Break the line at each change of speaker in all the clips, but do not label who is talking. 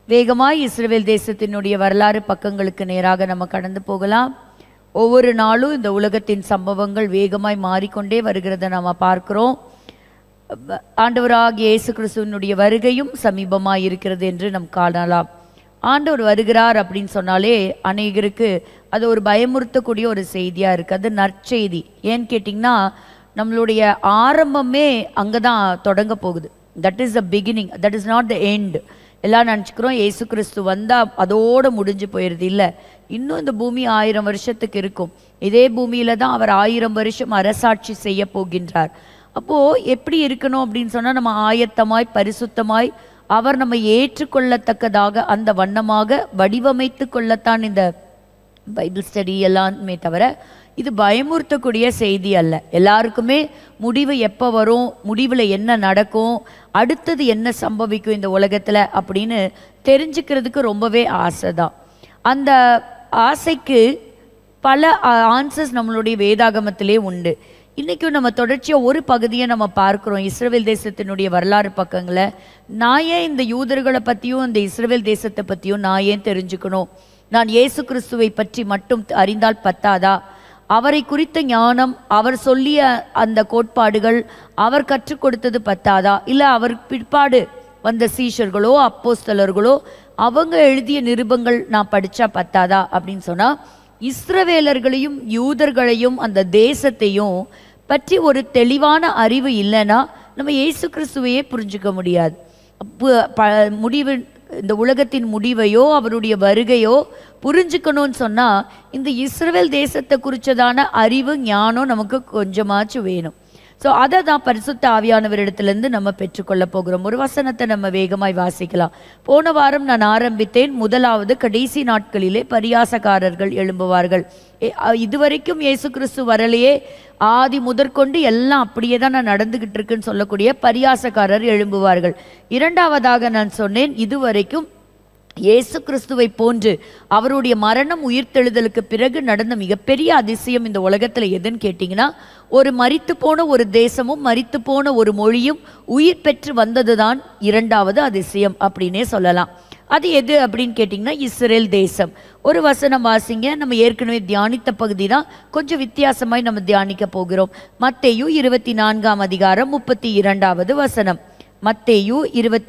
வேகமாய் இஸ்ரவேல் தேசத்தினுடைய வரலாறு பக்கங்களுக்கு நேராக நம்ம கடந்து போகலாம். ஒவ்வொரு நாளும் இந்த உலகத்தின் சம்பவங்கள் வேகமாய் மாறிக்கொண்டே வருகிறத நம்ம பார்க்கிறோம். ஆண்டவராகிய இயேசு கிறிஸ்துவினுடைய வருகையும் சமீபமாய் இருக்கிறது என்று நம் காணலாம். ஆண்டவர் வருகிறார் அப்படின்னு சொன்னாலே அநேகருக்கு அது ஒரு பயமுறுத்தக்கூடிய ஒரு செய்தியாக இருக்குது. அது நற்செய்தி. ஏன்னு கேட்டிங்கன்னா நம்மளுடைய ஆரம்பமே அங்கே தான் தொடங்க போகுது. That is the beginning, that is not the end. எல்லாம் நினச்சிக்கிறோம் இயேசு கிறிஸ்து வந்தால் அதோடு முடிஞ்சு போயிடுது. இல்லை, இன்னும் இந்த பூமி 1000 வருஷத்துக்கு இருக்கும். இதே பூமியில் தான் அவர் 1000 வருஷம் அரசாட்சி செய்ய போகின்றார். அப்போது எப்படி இருக்கணும் அப்படின்னு சொன்னால், நம்ம ஆயத்தமாய் பரிசுத்தமாய் அவர் நம்ம ஏற்றுக்கொள்ளத்தக்கதாக அந்த வண்ணமாக வடிவமைத்து கொள்ளத்தான் இந்த பைபிள் ஸ்டடி எல்லாமே தவிர இது பயமுறுத்தக்கூடிய செய்தி அல்ல. எல்லாருக்குமே முடிவு எப்போ வரும், முடிவில் என்ன நடக்கும், அடுத்தது என்ன சம்பவிக்கும் இந்த உலகத்தில் அப்படின்னு தெரிஞ்சுக்கிறதுக்கு ரொம்பவே ஆசை தான். அந்த ஆசைக்கு பல ஆன்சர்ஸ் நம்மளுடைய வேதாகமத்திலே உண்டு. இன்றைக்கும் நம்ம தொடர்ச்சியாக ஒரு பகுதியை நம்ம பார்க்குறோம். இஸ்ரவேல் தேசத்தினுடைய வரலாறு பக்கங்களை நான் ஏன் இந்த யூதர்களை பற்றியும் இந்த இஸ்ரவேல் தேசத்தை பற்றியும் நான் ஏன் தெரிஞ்சுக்கணும்? நான் இயேசு கிறிஸ்துவை பற்றி மட்டும் அறிந்தால் பத்தாதா? அவரை குறித்த ஞானம், அவர் சொல்லிய அந்த கோட்பாடுகள், அவர் கற்றுக் கொடுத்தது பத்தாதா? இல்லை அவர் பிற்பாடு வந்த சீஷர்களோ அப்போஸ்தலர்களோ அவங்க எழுதிய நிருபங்கள் நான் படித்தா பத்தாதா அப்படின்னு சொன்னால், இஸ்ரவேலர்களையும் யூதர்களையும் அந்த தேசத்தையும் பற்றி ஒரு தெளிவான அறிவு இல்லைன்னா நம்ம இயேசு கிறிஸ்துவையே புரிஞ்சுக்க முடியாது. முடிவு, இந்த உலகத்தின் முடிவையோ அவருடைய வருகையோ புரிஞ்சுக்கணும்னு சொன்னால் இந்த இஸ்ரவேல் தேசத்தை குறித்ததான அறிவு ஞானம் நமக்கு கொஞ்சமாச்சும் வேணும். ஸோ அதை தான் பரிசுத்த ஆவியானவரிடத்துலேருந்து நம்ம பெற்றுக்கொள்ள போகிறோம். ஒரு வசனத்தை நம்ம வேகமாய் வாசிக்கலாம். போன வாரம் நான் ஆரம்பித்தேன், முதலாவது கடைசி நாட்களிலே பரியாசக்காரர்கள் எழும்புவார்கள். இதுவரைக்கும் இயேசு கிறிஸ்து வரலையே, ஆதி முதற்கொண்டு எல்லாம் அப்படியே தான் நான் நடந்துகிட்டு இருக்குன்னு சொல்லக்கூடிய பரியாசக்காரர் எழும்புவார்கள். இரண்டாவதாக நான் சொன்னேன், இதுவரைக்கும் இயேசு கிறிஸ்துவை போன்று அவருடைய மரணம் உயிர்த்தெழுதலுக்கு பிறகு நடந்த மிகப்பெரிய அதிசயம் இந்த உலகத்தில் எதுன்னு கேட்டிங்கன்னா, ஒரு மரித்து போன ஒரு தேசமும் மரித்து போன ஒரு மொழியும் உயிர் பெற்று வந்தது தான் இரண்டாவது அதிசயம் அப்படின்னே சொல்லலாம். அது எது அப்படின்னு கேட்டிங்கன்னா, இஸ்ரேல் தேசம். ஒரு வசனம் வாசிங்க. நம்ம ஏற்கனவே தியானித்த பகுதி தான், கொஞ்சம் வித்தியாசமாய் நம்ம தியானிக்க போகிறோம். மத்தேயு 24ஆம் அதிகாரம் 32வது வசனம். மத்தேயு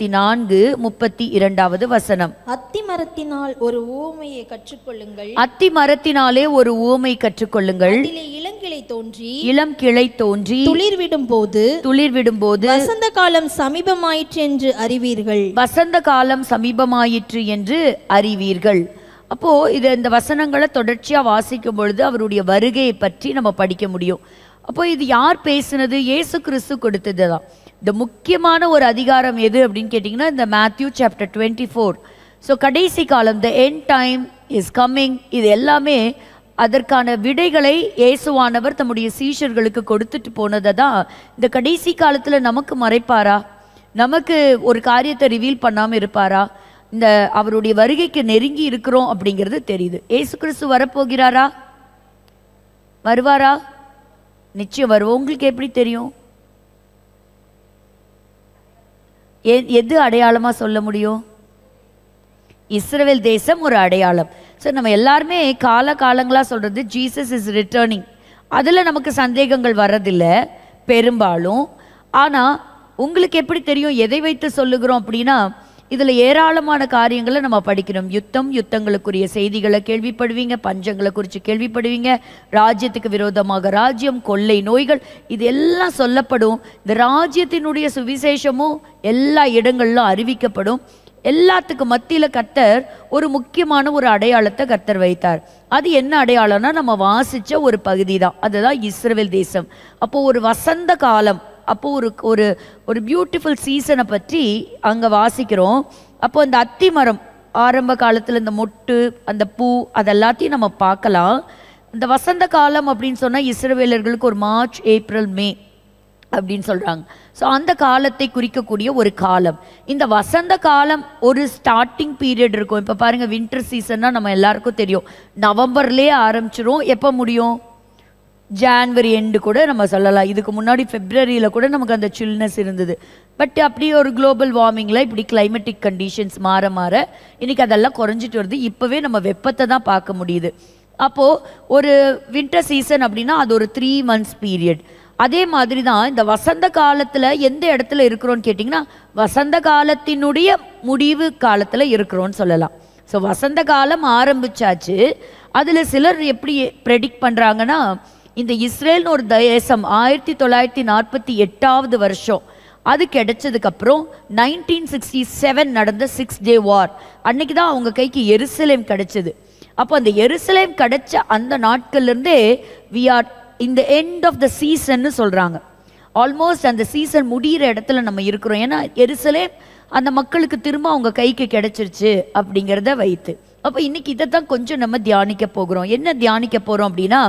24:32வது வசனம்.
அத்தி மரத்தினால் ஒரு உவமையை கற்றுக்கொள்ளுங்கள்.
அத்தி மரத்தினாலே ஒரு உவமை கற்றுக்கொள்ளுங்கள்.
அதிலே இளங்கிளை தோன்றி
இளம் கிளை தோன்றி
துளிர்விடும் போது வசந்த காலம் சமீபமாயிற்று என்று அறிவீர்கள்.
வசந்த காலம் சமீபமாயிற்று என்று அறிவீர்கள். அப்போ இந்த வசனங்களை தொடர்ச்சியா வாசிக்கும் பொழுது அவருடைய வருகையை பற்றி நம்ம படிக்க முடியும். அப்போ இது யார் பேசுனது? இயேசு கிறிஸ்து கொடுத்தது தான். இந்த முக்கியமான ஒரு அதிகாரம் எது அப்படின்னு கேட்டிங்கன்னா, இந்த மேத்யூ சாப்டர் 24. ஸோ கடைசி காலம், the end time is coming, இது எல்லாமே அதற்கான விடைகளை இயேசுவானவர் தம்முடைய சீஷர்களுக்கு கொடுத்துட்டு போனதை தான் இந்த கடைசி காலத்தில் நமக்கு மறைப்பாரா? நமக்கு ஒரு காரியத்தை ரிவீல் பண்ணாமல் இருப்பாரா? இந்த அவருடைய வருகைக்கு நெருங்கி இருக்கிறோம் அப்படிங்கிறது தெரியுது. இயேசு கிறிஸ்து வரப்போகிறாரா? வருவாரா? நிச்சயம் வருவோம். உங்களுக்கு எப்படி தெரியும்? எது அடையாளமாக சொல்ல முடியும்? இஸ்ரவேல் தேசம் ஒரு அடையாளம். ஸோ நம்ம எல்லாருமே காலங்களாக சொல்கிறது ஜீசஸ் இஸ் ரிட்டர்னிங். அதில் நமக்கு சந்தேகங்கள் வர்றதில்லை பெரும்பாலும். ஆனால் உங்களுக்கு எப்படி தெரியும்? எதை வைத்து சொல்லுகிறோம் அப்படின்னா, இதில் ஏராளமான காரியங்களை நம்ம படிக்கணும். யுத்தங்களுக்குரிய செய்திகளை கேள்விப்படுவீங்க, பஞ்சங்களை குறித்து கேள்விப்படுவீங்க, ராஜ்யத்துக்கு விரோதமாக ராஜ்யம், கொள்ளை நோய்கள், இது எல்லாம் சொல்லப்படும். இந்த ராஜ்யத்தினுடைய சுவிசேஷமும் எல்லா இடங்களிலும் அறிவிக்கப்படும். எல்லாத்துக்கு மத்தியில் கர்த்தர் ஒரு முக்கியமான ஒரு அடையாளத்தை கர்த்தர் வைத்தார். அது என்ன அடையாளம்னா, நம்ம வாசித்த ஒரு பகுதி தான், அதுதான் இஸ்ரவேல் தேசம். அப்போ ஒரு வசந்த காலம், அப்போ ஒரு ஒரு பியூட்டிஃபுல் சீசனை பற்றி அங்கே வாசிக்கிறோம். அப்போ அந்த அத்தி மரம் ஆரம்ப காலத்தில் இந்த மொட்டு, அந்த பூ, அதெல்லாத்தையும் நம்ம பார்க்கலாம். இந்த வசந்த காலம் அப்படின்னு சொன்னால் இஸ்ரவேலர்களுக்கு ஒரு மார்ச், ஏப்ரல், மே அப்படின்னு சொல்கிறாங்க. ஸோ அந்த காலத்தை குறிக்கக்கூடிய ஒரு காலம். இந்த வசந்த காலம் ஒரு ஸ்டார்டிங் பீரியட் இருக்கும். இப்போ பாருங்கள், வின்டர் சீசன்னா நம்ம எல்லாருக்கும் தெரியும், நவம்பர்லேயே ஆரம்பிச்சிரும். எப்போ முடியும்? ஜான்வரி எண்டு கூட நம்ம சொல்லலாம். இதுக்கு முன்னாடி பிப்ரவரியில் கூட நமக்கு அந்த சில்னஸ் இருந்தது. பட் அப்படி ஒரு குளோபல் வார்மிங்கில் இப்படி கிளைமேட்டிக் கண்டிஷன்ஸ் மாற மாற இன்றைக்கி அதெல்லாம் குறைஞ்சிட்டு வருது. இப்போவே நம்ம வெப்பத்தை தான் பார்க்க முடியுது. அப்போது ஒரு வின்டர் சீசன் அப்படின்னா அது ஒரு 3 months பீரியட். அதே மாதிரி தான் இந்த வசந்த காலத்தில் எந்த இடத்துல இருக்கிறோன்னு கேட்டிங்கன்னா வசந்த காலத்தினுடைய முடிவு காலத்தில் இருக்கிறோன்னு சொல்லலாம். ஸோ வசந்த காலம் ஆரம்பிச்சாச்சு. அதில் சிலர் எப்படி ப்ரெடிக்ட் பண்ணுறாங்கன்னா, இந்த இஸ்ரேல்னு ஒரு தேசம் 1948 வருஷம் அது கிடைச்சதுக்கப்புறம் 1967 நடந்த 6 day வார் அன்னைக்கு தான் அவங்க கைக்கு எருசலேம் கிடைச்சது. அப்போ அந்த எருசலேம் கிடைச்ச அந்த நாட்கள்லேருந்தே we are in the end of the சீசன்னு சொல்கிறாங்க. ஆல்மோஸ்ட் அந்த சீசன் முடிகிற இடத்துல நம்ம இருக்கிறோம். ஏன்னா எருசலேம் அந்த மக்களுக்கு திரும்ப அவங்க கைக்கு கிடைச்சிருச்சு அப்படிங்கிறத வைத்து. அப்போ இன்னைக்கு இதை தான் கொஞ்சம் நம்ம தியானிக்க போகிறோம். என்ன தியானிக்க போகிறோம் அப்படின்னா,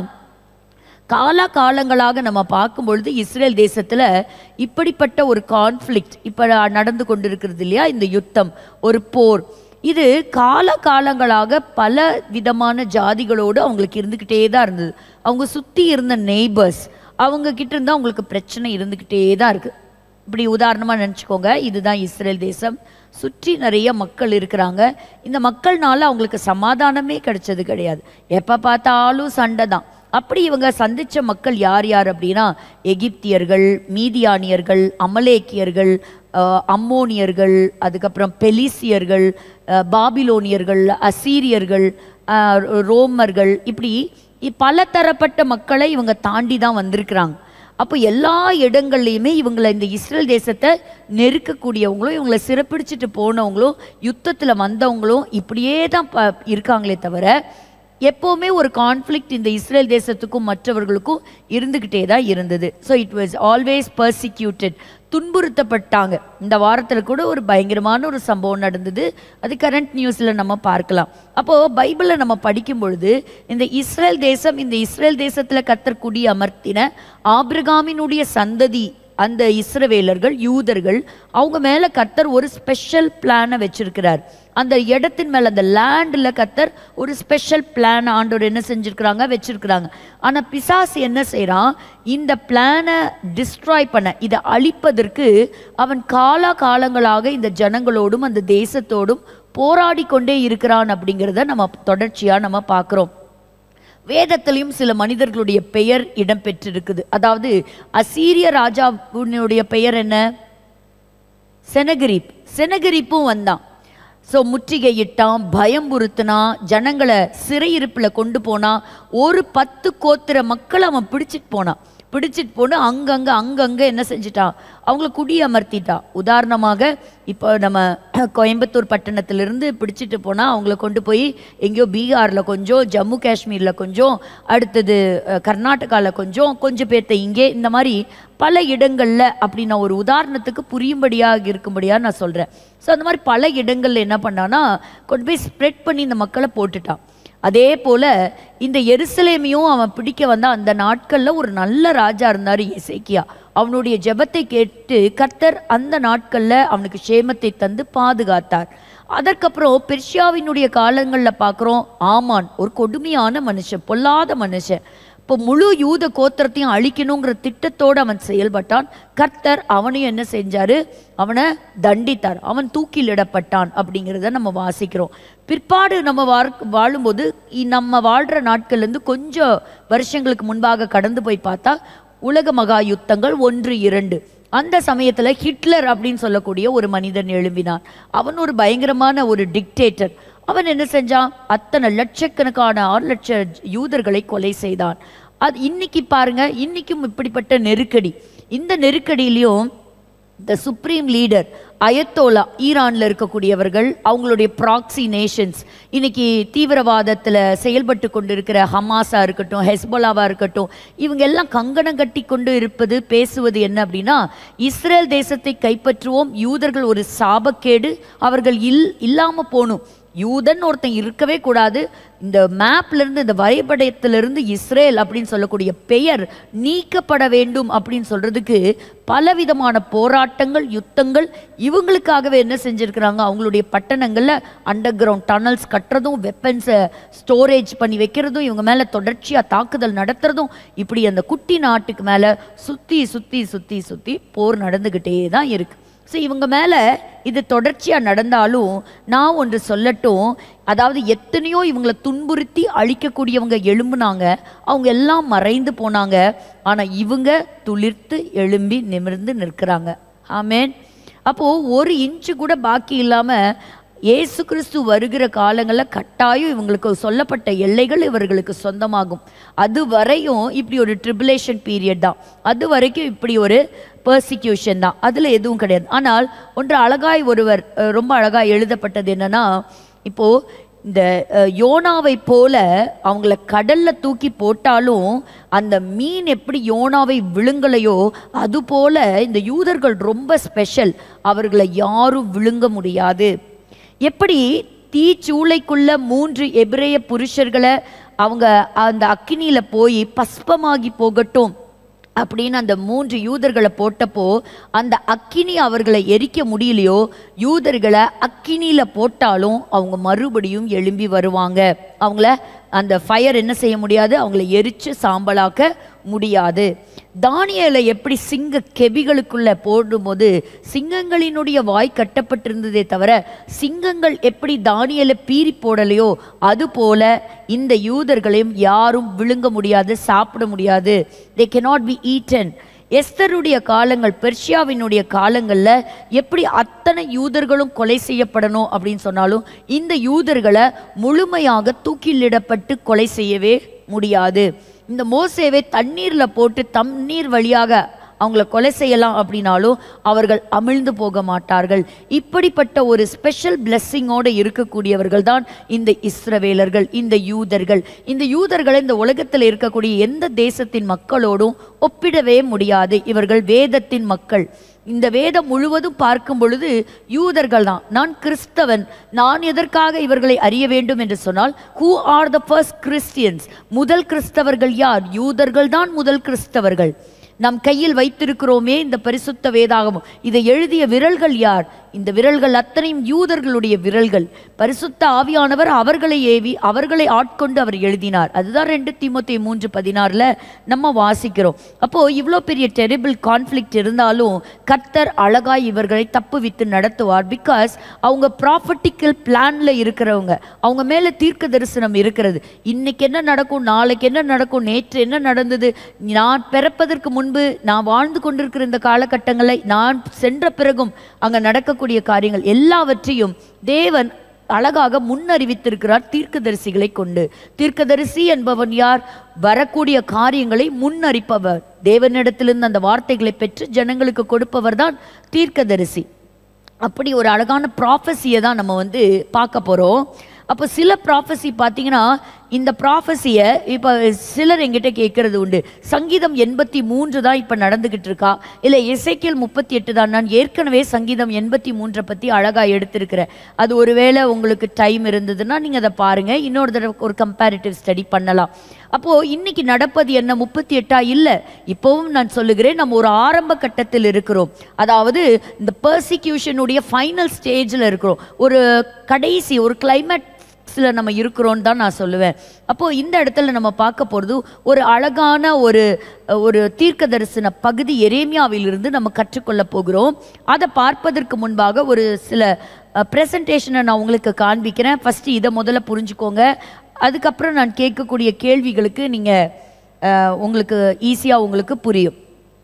காலங்களாக நம்ம பார்க்கும்பொழுது இஸ்ரேல் தேசத்தில் இப்படிப்பட்ட ஒரு கான்ஃப்ளிக்ட் இப்போ நடந்து கொண்டு இருக்கிறது இல்லையா, இந்த யுத்தம், ஒரு போர், இது காலங்களாக பல விதமான ஜாதிகளோடு அவங்களுக்கு இருந்துக்கிட்டே தான் இருந்தது. அவங்க சுற்றி இருந்த நெய்பர்ஸ் அவங்க கிட்ட இருந்து அவங்களுக்கு பிரச்சனை இருந்துக்கிட்டே தான் இருக்குது. இப்படி உதாரணமாக நினச்சிக்கோங்க, இதுதான் இஸ்ரேல் தேசம். சுற்றி நிறைய மக்கள் இருக்கிறாங்க. இந்த மக்கள்னால அவங்களுக்கு சமாதானமே கிடைச்சது கிடையாது. எப்போ பார்த்தாலும் சண்டை தான். அப்படி இவங்க சந்தித்த மக்கள் யார் யார் அப்படின்னா, எகிப்தியர்கள், மீதியானியர்கள், அமலேக்கியர்கள், அம்மோனியர்கள், அதுக்கப்புறம் பெலிசியர்கள், பாபிலோனியர்கள், அசீரியர்கள், ரோமர்கள், இப்படி பல தரப்பட்ட மக்களை இவங்க தாண்டி தான் வந்திருக்கிறாங்க. அப்போ எல்லா இடங்கள்லையுமே இவங்களை, இந்த இஸ்ரேல் தேசத்தை நெருக்கக்கூடியவங்களும் இவங்களை சிறப்பிடிச்சிட்டு போனவங்களும் யுத்தத்தில் வந்தவங்களும் இப்படியே தான் இருக்காங்களே தவிர எப்போவுமே ஒரு கான்ஃப்ளிக்ட் இந்த இஸ்ரேல் தேசத்துக்கும் மற்றவர்களுக்கும் இருந்துக்கிட்டே தான் இருந்தது. So it was always persecuted, துன்புறுத்தப்பட்டாங்க. இந்த வாரத்தில் கூட ஒரு பயங்கரமான ஒரு சம்பவம் நடந்தது. அது கரண்ட் நியூஸில் நம்ம பார்க்கலாம். அப்போது பைபிளை நம்ம படிக்கும் பொழுது இந்த இஸ்ரேல் தேசத்தில் கர்த்தர் குடி அமர்த்தின ஆபிரகாமினுடைய சந்ததி, அந்த இஸ்ரவேலர்கள், யூதர்கள், அவங்க மேலே கர்த்தர் ஒரு ஸ்பெஷல் பிளானை வச்சிருக்கிறார். அந்த இடத்தின் மேலே, அந்த லேண்டில் கர்த்தர் ஒரு ஸ்பெஷல் பிளான் ஆண்டவர் என்ன செஞ்சுருக்கிறாங்க, வச்சிருக்கிறாங்க. ஆனால் பிசாசு என்ன செய்கிறான், இந்த பிளானை டிஸ்ட்ராய் பண்ண, இதை அழிப்பதற்கு அவன் காலங்களாக இந்த ஜனங்களோடும் அந்த தேசத்தோடும் போராடி கொண்டே இருக்கிறான் அப்படிங்கிறத நம்ம தொடர்ச்சியாக நம்ம பார்க்குறோம். வேதத்திலையும் சில மனிதர்களுடைய பெயர் இடம்பெற்றிருக்குது. அதாவது அசீரிய ராஜாவுடைய பெயர் என்ன, செனகரிப்பும் வந்தான். ஸோ முற்றுகையிட்டான், பயம்புறுத்தினான், ஜனங்களை சிறையிருப்பில் கொண்டு போனான். ஒரு 10 கோத்திர மக்களை அவன் பிடிச்சிட்டு போன அங்கங்கே என்ன செஞ்சிட்டான், அவங்கள குடியமர்த்திட்டான். உதாரணமாக இப்போ நம்ம கோயம்புத்தூர் பட்டணத்திலிருந்து பிடிச்சிட்டு போனால் அவங்கள கொண்டு போய் எங்கேயோ பீகாரில் கொஞ்சம், ஜம்மு காஷ்மீரில் கொஞ்சம், அடுத்தது கர்நாடகாவில் கொஞ்சம் பேர்த்த இங்கே, இந்த மாதிரி பல இடங்களில், அப்படி நான் ஒரு உதாரணத்துக்கு புரியும்படியாக இருக்கும்படியாக நான் சொல்கிறேன். ஸோ அந்த மாதிரி பல இடங்களில் என்ன பண்ணான்னா கொண்டு போய் ஸ்ப்ரெட் பண்ணி இந்த மக்களை போட்டுட்டான். அதே போல் இந்த எருசலேமையும் அவன் பிடிக்க வந்த அந்த நாட்களில் ஒரு நல்ல ராஜா இருந்தார், எசேக்கியா. அவனுடைய ஜெபத்தை கேட்டு கர்த்தர் அந்த நாட்களில் அவனுக்கு சேமத்தை தந்து பாதுகாத்தார். அதற்கப்புறம் பெர்ஷியாவினுடைய காலங்களில் பார்க்குறோம், ஆமான் ஒரு கொடுமையான மனுஷன், பொல்லாத மனுஷன். இப்போ முழு யூத கோத்திரத்தையும் அழிக்கணுங்கிற திட்டத்தோடு அவன் செயல்பட்டான். கர்த்தர் அவனையும் என்ன செஞ்சார், அவனை தண்டித்தார், அவன் தூக்கிலிடப்பட்டான் அப்படிங்கிறத நம்ம வாசிக்கிறோம். பிற்பாடு நம்ம வாழும்போது, நம்ம வாழ்கிற நாட்கள்லேருந்து கொஞ்சம் வருஷங்களுக்கு முன்பாக கடந்து போய் பார்த்தா உலக மகா யுத்தங்கள் 1, 2, அந்த சமயத்தில் ஹிட்லர் அப்படின்னு சொல்லக்கூடிய ஒரு மனிதன் எழும்பினான். அவன் ஒரு பயங்கரமான ஒரு டிக்டேட்டர். அவன் என்ன செஞ்சான், அத்தனை லட்சக்கணக்கான 6 லட்சம் யூதர்களை கொலை செய்தான். அது இன்னைக்கு பாருங்க, இன்னைக்கும் இப்படிப்பட்ட நெருக்கடி. இந்த நெருக்கடியிலையும் த சுப்ரீம் லீடர் அயத்தோலா, ஈரானில் இருக்கக்கூடியவர்கள், அவங்களுடைய ப்ராக்சி நேஷன்ஸ், இன்னைக்கு தீவிரவாதத்தில் செயல்பட்டு கொண்டு இருக்கிற ஹமாஸாக இருக்கட்டும், ஹெஸ்போலாவாக இருக்கட்டும், இவங்க எல்லாம் கங்கணம் கட்டி கொண்டு இருப்பது, பேசுவது என்ன அப்படின்னா, இஸ்ரேல் தேசத்தை கைப்பற்றுவோம், யூதர்கள் ஒரு சாபக்கேடு, அவர்கள் இல்லாமல் போகணும், யூதன் ஒருத்தன் இருக்கவே கூடாது, இந்த மேப்ல இருந்து, இந்த வரைபடத்திலிருந்து இஸ்ரேல் அப்படின்னு சொல்லக்கூடிய பெயர் நீக்கப்பட வேண்டும் அப்படின்னு சொல்றதுக்கு பலவிதமான போராட்டங்கள், யுத்தங்கள். இவங்களுக்காகவே என்ன செஞ்சிருக்கிறாங்க, அவங்களுடைய பட்டணங்கள்ல அண்டர் கிரவுண்ட் டனல்ஸ் கட்டுறதும், வெப்பன்ஸை ஸ்டோரேஜ் பண்ணி வைக்கிறதும், இவங்க மேல தொடர்ச்சியா தாக்குதல் நடத்துறதும், இப்படி அந்த குட்டி நாட்டுக்கு மேல சுத்தி சுத்தி சுத்தி சுத்தி போர் நடந்துகிட்டே தான் இருக்கு. ஸோ இவங்க மேலே இது தொடர்ச்சியாக நடந்தாலும் நான் ஒன்று சொல்லட்டும், அதாவது எத்தனையோ இவங்களை துன்புறுத்தி அழிக்கக்கூடியவங்க எழும்புனாங்க, அவங்க எல்லாம் மறைந்து போனாங்க. ஆனால் இவங்க துளிர்த்து எழும்பி நிமிர்ந்து நிற்கிறாங்க. ஆமேன். அப்போது ஒரு இன்ச்சு கூட பாக்கி இல்லாமல் இயேசு கிறிஸ்து வருகிற காலங்களில் கட்டாயம் இவங்களுக்கு சொல்லப்பட்ட எல்லைகள் இவர்களுக்கு சொந்தமாகும். அது வரையும் இப்படி ஒரு ட்ரிபுலேஷன் பீரியட் தான், அது வரைக்கும் இப்படி ஒரு பெர்சிக்யூஷன் தான், அதில் எதுவும் கிடையாது. ஆனால் ஒன்று அழகாய் ஒருவர் ரொம்ப அழகாய் எழுதப்பட்டது என்னன்னா, இப்போது இந்த யோனாவை போல அவங்கள கடல்ல தூக்கி போட்டாலும் அந்த மீன் எப்படி யோனாவை விழுங்கலையோ அதுபோல இந்த யூதர்கள் ரொம்ப ஸ்பெஷல், அவர்களை யாரும் விழுங்க முடியாது. எப்படி தீச்சூளைக்குள்ள 3 எபிரேய புருஷர்களை அவங்க அந்த அக்கினியில போய் பஸ்பமாகி போகட்டும் அப்படின்னு அந்த 3 யூதர்களை போட்டப்போ அந்த அக்கினி அவர்களை எரிக்க முடியலையோ, யூதர்களை அக்கினியில போட்டாலும் அவங்க மறுபடியும் எழும்பி வருவாங்க. அவங்கள அந்த ஃபயர் என்ன செய்ய முடியாது, அவங்கள எரிச்சு சாம்பலாக்க முடியாது. தானியேலை எப்படி சிங்க கெபிகளுக்குள்ள போடும்போது சிங்கங்களினுடைய வாய் கட்டப்பட்டிருந்ததே தவிர சிங்கங்கள் எப்படி தானியேலை பீறி போடலையோ அதுபோல இந்த யூதர்களையும் யாரும் விழுங்க முடியாது, சாப்பிட முடியாது. they cannot be eaten. எஸ்தருடைய காலங்கள், பெர்ஷியாவினுடைய காலங்களில் எப்படி அத்தனை யூதர்களும் கொலை செய்யப்படணும் அப்படின்னு சொன்னாலும் இந்த யூதர்களை முழுமையாக தூக்கிலிடப்பட்டு கொலை செய்யவே முடியாது. இந்த மோசேவை தண்ணீரில் போட்டு தண்ணீர் வழியாக அவங்கள கொலை செய்யலாம் அப்படின்னாலும் அவர்கள் அமிழ்ந்து போக மாட்டார்கள். இப்படிப்பட்ட ஒரு ஸ்பெஷல் பிளெஸ்ஸிங்கோடு இருக்கக்கூடியவர்கள் தான் இந்த இஸ்ரவேலர்கள், இந்த யூதர்கள். இந்த யூதர்களை இந்த உலகத்தில் இருக்கக்கூடிய எந்த தேசத்தின் மக்களோடும் ஒப்பிடவே முடியாது. இவர்கள் வேதத்தின் மக்கள். இந்த வேதம் முழுவதும் பார்க்கும் பொழுது யூதர்கள் தான். நான் கிறிஸ்தவன், நான் எதற்காக இவர்களை அறிய வேண்டும் என்று சொன்னால், who are the first Christians? முதல் கிறிஸ்தவர்கள் யார்? யூதர்கள் தான் முதல் கிறிஸ்தவர்கள். நம் கையில் வைத்திருக்கிறோமே இந்த பரிசுத்த வேதாகமம், இதை எழுதிய விரல்கள் யார்? இந்த விரல்கள் அத்தனையும் யூதர்களுடைய விரல்கள். பரிசுத்த ஆவியானவர் அவர்களை ஏவி அவர்களை ஆட்கொண்டு அவர் எழுதினார். அதுதான் 2 தீமோத்தேயு 3:16 நம்ம வாசிக்கிறோம். அப்போ இவ்வளோ பெரிய டெரிபிள் கான்ஃப்ளிக்ட் இருந்தாலும் கர்த்தர் அழகாய் இவர்களை தப்புவித்து நடத்துவார். பிகாஸ் அவங்க ப்ராஃபட்டிக்கல் பிளான்ல இருக்கிறவங்க, அவங்க மேல தீர்க்க தரிசனம் இருக்கிறது. இன்னைக்கு என்ன நடக்கும், நாளைக்கு என்ன நடக்கும், நேற்று என்ன நடந்தது, நான் பிறப்பதற்கு முன்பு நான் வாழ்ந்து கொண்டிருக்கிற இந்த காலகட்டங்களை, நான் சென்ற பிறகும் அங்க நடக்கக்கூடிய காரியங்கள் எல்லாவற்றையும் தேவன் அழகாக முன்னறிவித்திருக்கிறார் தீர்க்கதரிசிகளை கொண்டு. தீர்க்கதரிசி என்பவன் யார்? வரக்கூடிய காரியங்களை முன்னறிப்பவர். தேவனிடத்திலிருந்து அந்த வார்த்தைகளை பெற்று ஜனங்களுக்கு கொடுப்பவர் தான் தீர்க்கதரிசி. அப்படி ஒரு அழகான ப்ராஃபஸியை தான் நம்ம பார்க்க போறோம். அப்போ சில ப்ராஃபஸி பார்த்தீங்கன்னா, இந்த ப்ராஃபஸியை இப்போ சிலர் எங்கிட்ட கேட்கறது உண்டு, சங்கீதம் 83 தான் இப்போ நடந்துக்கிட்டு இருக்கா, இல்லை எசேக்கியேல் 38 தான்? நான் ஏற்கனவே சங்கீதம் 83 பற்றி அழகாக எடுத்திருக்கிறேன். அது ஒருவேளை உங்களுக்கு டைம் இருந்ததுன்னா நீங்கள் அதை பாருங்கள், இன்னொரு தடவை ஒரு கம்பேரிட்டிவ் ஸ்டடி பண்ணலாம். அப்போது இன்னைக்கு நடப்பது என்ன, 38 இல்லை. இப்போவும் நான் சொல்லுகிறேன், நம்ம ஒரு ஆரம்ப கட்டத்தில் இருக்கிறோம். அதாவது இந்த பெர்சிக்யூஷனுடைய ஃபைனல் ஸ்டேஜில் இருக்கிறோம். ஒரு கடைசி ஒரு கிளைமேட் நம்ம இருக்கிறோம் தான் நான் சொல்லுவேன். அப்போ இந்த இடத்துல நம்ம பார்க்க போறது ஒரு அழகான ஒரு தீர்க்க தரிசன பகுதி எரேமியாவிலிருந்து நம்ம கற்றுக்கொள்ள போகிறோம். அதை பார்ப்பதற்கு முன்பாக ஒரு சில பிரசன்டேஷனை நான் உங்களுக்கு காண்பிக்கிறேன். ஃபர்ஸ்ட் இதை முதல்ல புரிஞ்சுக்கோங்க. அதுக்கப்புறம் நான் கேட்கக்கூடிய கேள்விகளுக்கு நீங்க உங்களுக்கு ஈஸியா உங்களுக்கு புரியும்.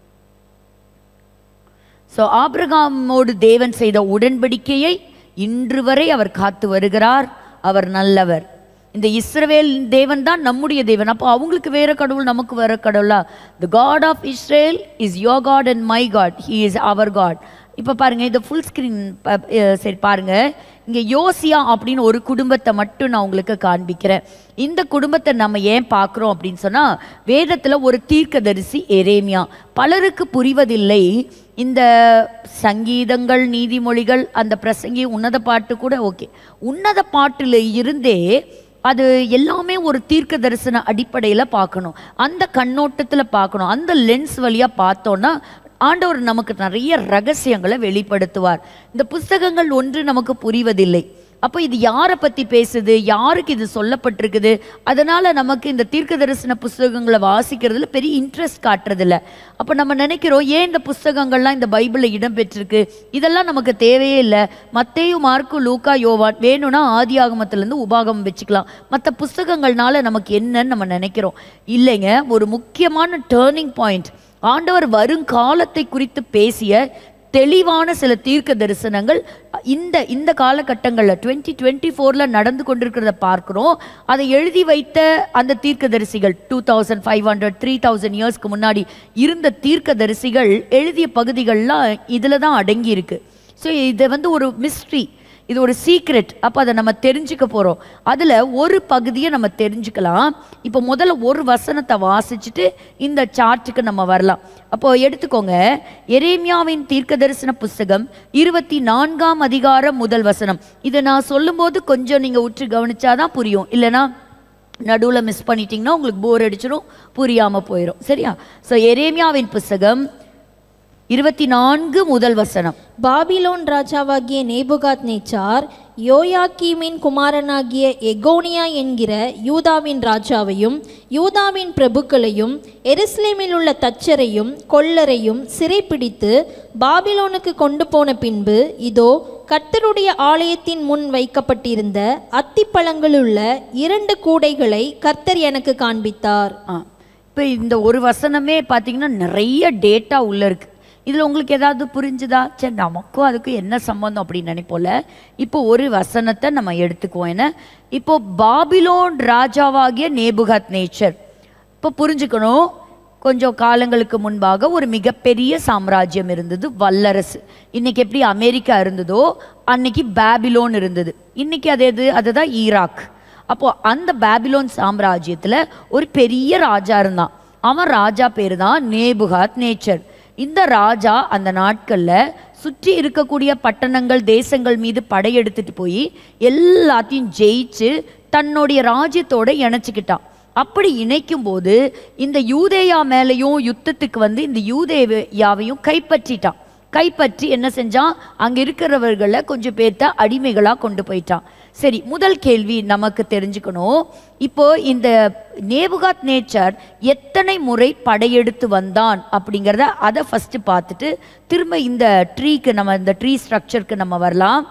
ஸோ ஆபிரகாமோடு தேவன் செய்த உடன்படிக்கையை இன்று வரை அவர் காத்து வருகிறார். அவர் நல்லவர். இந்த இஸ்ரவேல் தேவன் தான் நம்முடைய தேவன். அப்போ அவங்களுக்கு வேற கடவுள், நமக்கு வேற கடவுளா? The God of Israel is your God and my God. He is our God. இப்போ பாருங்க, இந்த ஃபுல் ஸ்கிரீன் சரி பாருங்க. இங்கே யோசியா அப்படின்னு ஒரு குடும்பத்தை மட்டும் நான் உங்களுக்கு காண்பிக்கிறேன். இந்த குடும்பத்தை நம்ம ஏன் பார்க்குறோம் அப்படின்னு சொன்னால், வேதத்தில் ஒரு தீர்க்கதரிசி எரேமியா. பலருக்கு புரிவதில்லை, இந்த சங்கீதங்கள், நீதிமொழிகள், அந்த பிரசங்கி உன்னத பாட்டு கூட ஓகே. உன்னத பாட்டில் இருந்தே அது எல்லாமே ஒரு தீர்க்க தரிசன அடிப்படையில் பார்க்கணும், அந்த கண்ணோட்டத்தில் பார்க்கணும். அந்த லென்ஸ் வழியாக பார்த்தோன்னா ஆண்டவர் நமக்கு நிறைய ரகசியங்களை வெளிப்படுத்துவார். இந்த புஸ்தகங்கள் ஒன்று நமக்கு புரிவதில்லை. அப்போ இது யாரை பற்றி பேசுது, யாருக்கு இது சொல்லப்பட்டிருக்குது, அதனால் நமக்கு இந்த தீர்க்க தரிசன புஸ்தகங்களை வாசிக்கிறதுல பெரிய இன்ட்ரெஸ்ட் காட்டுறதில்ல. அப்போ நம்ம நினைக்கிறோம், ஏன் இந்த புஸ்தகங்கள்லாம் இந்த பைபிளில் இடம்பெற்றிருக்கு, இதெல்லாம் நமக்கு தேவையே இல்லை. மத்தேயு, மார்க்கு, லூக்கா, யோவான் வேணும்னா ஆதியாகமத்திலேருந்து உபாகமம் வச்சுக்கலாம், மற்ற புஸ்தகங்கள்னால நமக்கு என்னன்னு நம்ம நினைக்கிறோம். இல்லைங்க, ஒரு முக்கியமான டேர்னிங் பாயிண்ட், ஆண்டவர் வருங்காலத்தை குறித்து பேசிய தெளிவான சில தீர்க்க தரிசனங்கள் இந்த காலகட்டங்களில் 2024 நடந்து கொண்டிருக்கிறத பார்க்கிறோம். அதை எழுதி வைத்த அந்த தீர்க்க தரிசிகள் 2500 3000 இயர்ஸ்க்கு முன்னாடி இருந்த தீர்க்க தரிசிகள் எழுதிய பகுதிகள்லாம் இதில் தான் அடங்கி இருக்கு. ஸோ இது ஒரு மிஸ்ட்ரி, இது ஒரு சீக்ரெட். அப்போ அதை நம்ம தெரிஞ்சுக்க போகிறோம். அதில் ஒரு பகுதியை நம்ம தெரிஞ்சுக்கலாம். இப்போ முதல்ல ஒரு வசனத்தை வாசிச்சுட்டு இந்த சார்ட்டுக்கு நம்ம வரலாம். அப்போ எடுத்துக்கோங்க, எரேமியாவின் தீர்க்க தரிசன புஸ்தகம் 24ஆம் அதிகாரம் முதல் வசனம். இதை நான் சொல்லும்போது கொஞ்சம் நீங்கள் உற்று கவனிச்சாதான் புரியும், இல்லைனா நடுவில் மிஸ் பண்ணிட்டீங்கன்னா உங்களுக்கு போர் அடிச்சிடும், புரியாமல் போயிடும். சரியா? ஸோ எரேமியாவின் புஸ்தகம் 24 முதல் வசனம்.
பாபிலோன் ராஜாவாகிய நேபுகாத்நேச்சார் யோயாக்கீமின் குமாரனாகிய எகோனியா என்கிற யூதாவின் ராஜாவையும் யூதாவின் பிரபுக்களையும் எருசலேமில் உள்ள தச்சரையும் கொல்லரையும் சிறைப்பிடித்து பாபிலோனுக்கு கொண்டு போன பின்பு, இதோ கர்த்தருடைய ஆலயத்தின் முன் வைக்கப்பட்டிருந்த அத்திப்பழங்களுள்ள 2 கூடைகளை கர்த்தர் எனக்கு காண்பித்தார்.
இப்போ இந்த ஒரு வசனமே பார்த்தீங்கன்னா நிறைய டேட்டா உள்ள இருக்கு. இதில் உங்களுக்கு ஏதாவது புரிஞ்சுதா? சரி, நமக்கும் அதுக்கும் என்ன சம்பந்தம் அப்படின்னு நினைப்போல. இப்போ ஒரு வசனத்தை நம்ம எடுத்துக்குவோம். என்ன, இப்போ பாபிலோன் ராஜாவாகிய நேபுகாத்நேச்சர், இப்போ புரிஞ்சுக்கணும், கொஞ்சம் காலங்களுக்கு முன்பாக ஒரு மிகப்பெரிய சாம்ராஜ்யம் இருந்தது, வல்லரசு. இன்னைக்கு எப்படி அமெரிக்கா இருந்ததோ அன்னைக்கு பாபிலோன் இருந்தது. இன்னைக்கு அதுதான் ஈராக். அப்போ அந்த பாபிலோன் சாம்ராஜ்யத்தில் ஒரு பெரிய ராஜா இருந்தான். அவன் ராஜா பேர் தான் நேபுகாத்நேச்சர். இந்த ராஜா அந்த நாட்களில் சுற்றி இருக்கக்கூடிய பட்டணங்கள், தேசங்கள் மீது படையெடுத்துட்டு போய் எல்லாத்தையும் ஜெயிச்சு தன்னுடைய ராஜ்யத்தோட இணைச்சிக்கிட்டான். அப்படி இணைக்கும் போது இந்த யூதேயா மேலேயும் யுத்தத்துக்கு இந்த யூதேயாவையும் கைப்பற்றிட்டான். கைப்பற்றி என்ன செஞ்சான், அங்கே இருக்கிறவர்களை கொஞ்சம் பேர்த்த அடிமைகளாக கொண்டு போயிட்டான். சரி, முதல் கேள்வி நமக்கு தெரிஞ்சுக்கணும், இப்போ இந்த நேபுகாத்நேச்சர் எத்தனை முறை படையெடுத்து வந்தான் அப்படிங்கிறத அதை ஃபர்ஸ்ட் பார்த்துட்டு திரும்ப இந்த ட்ரீ ஸ்ட்ரக்சருக்கு நம்ம வரலாம்.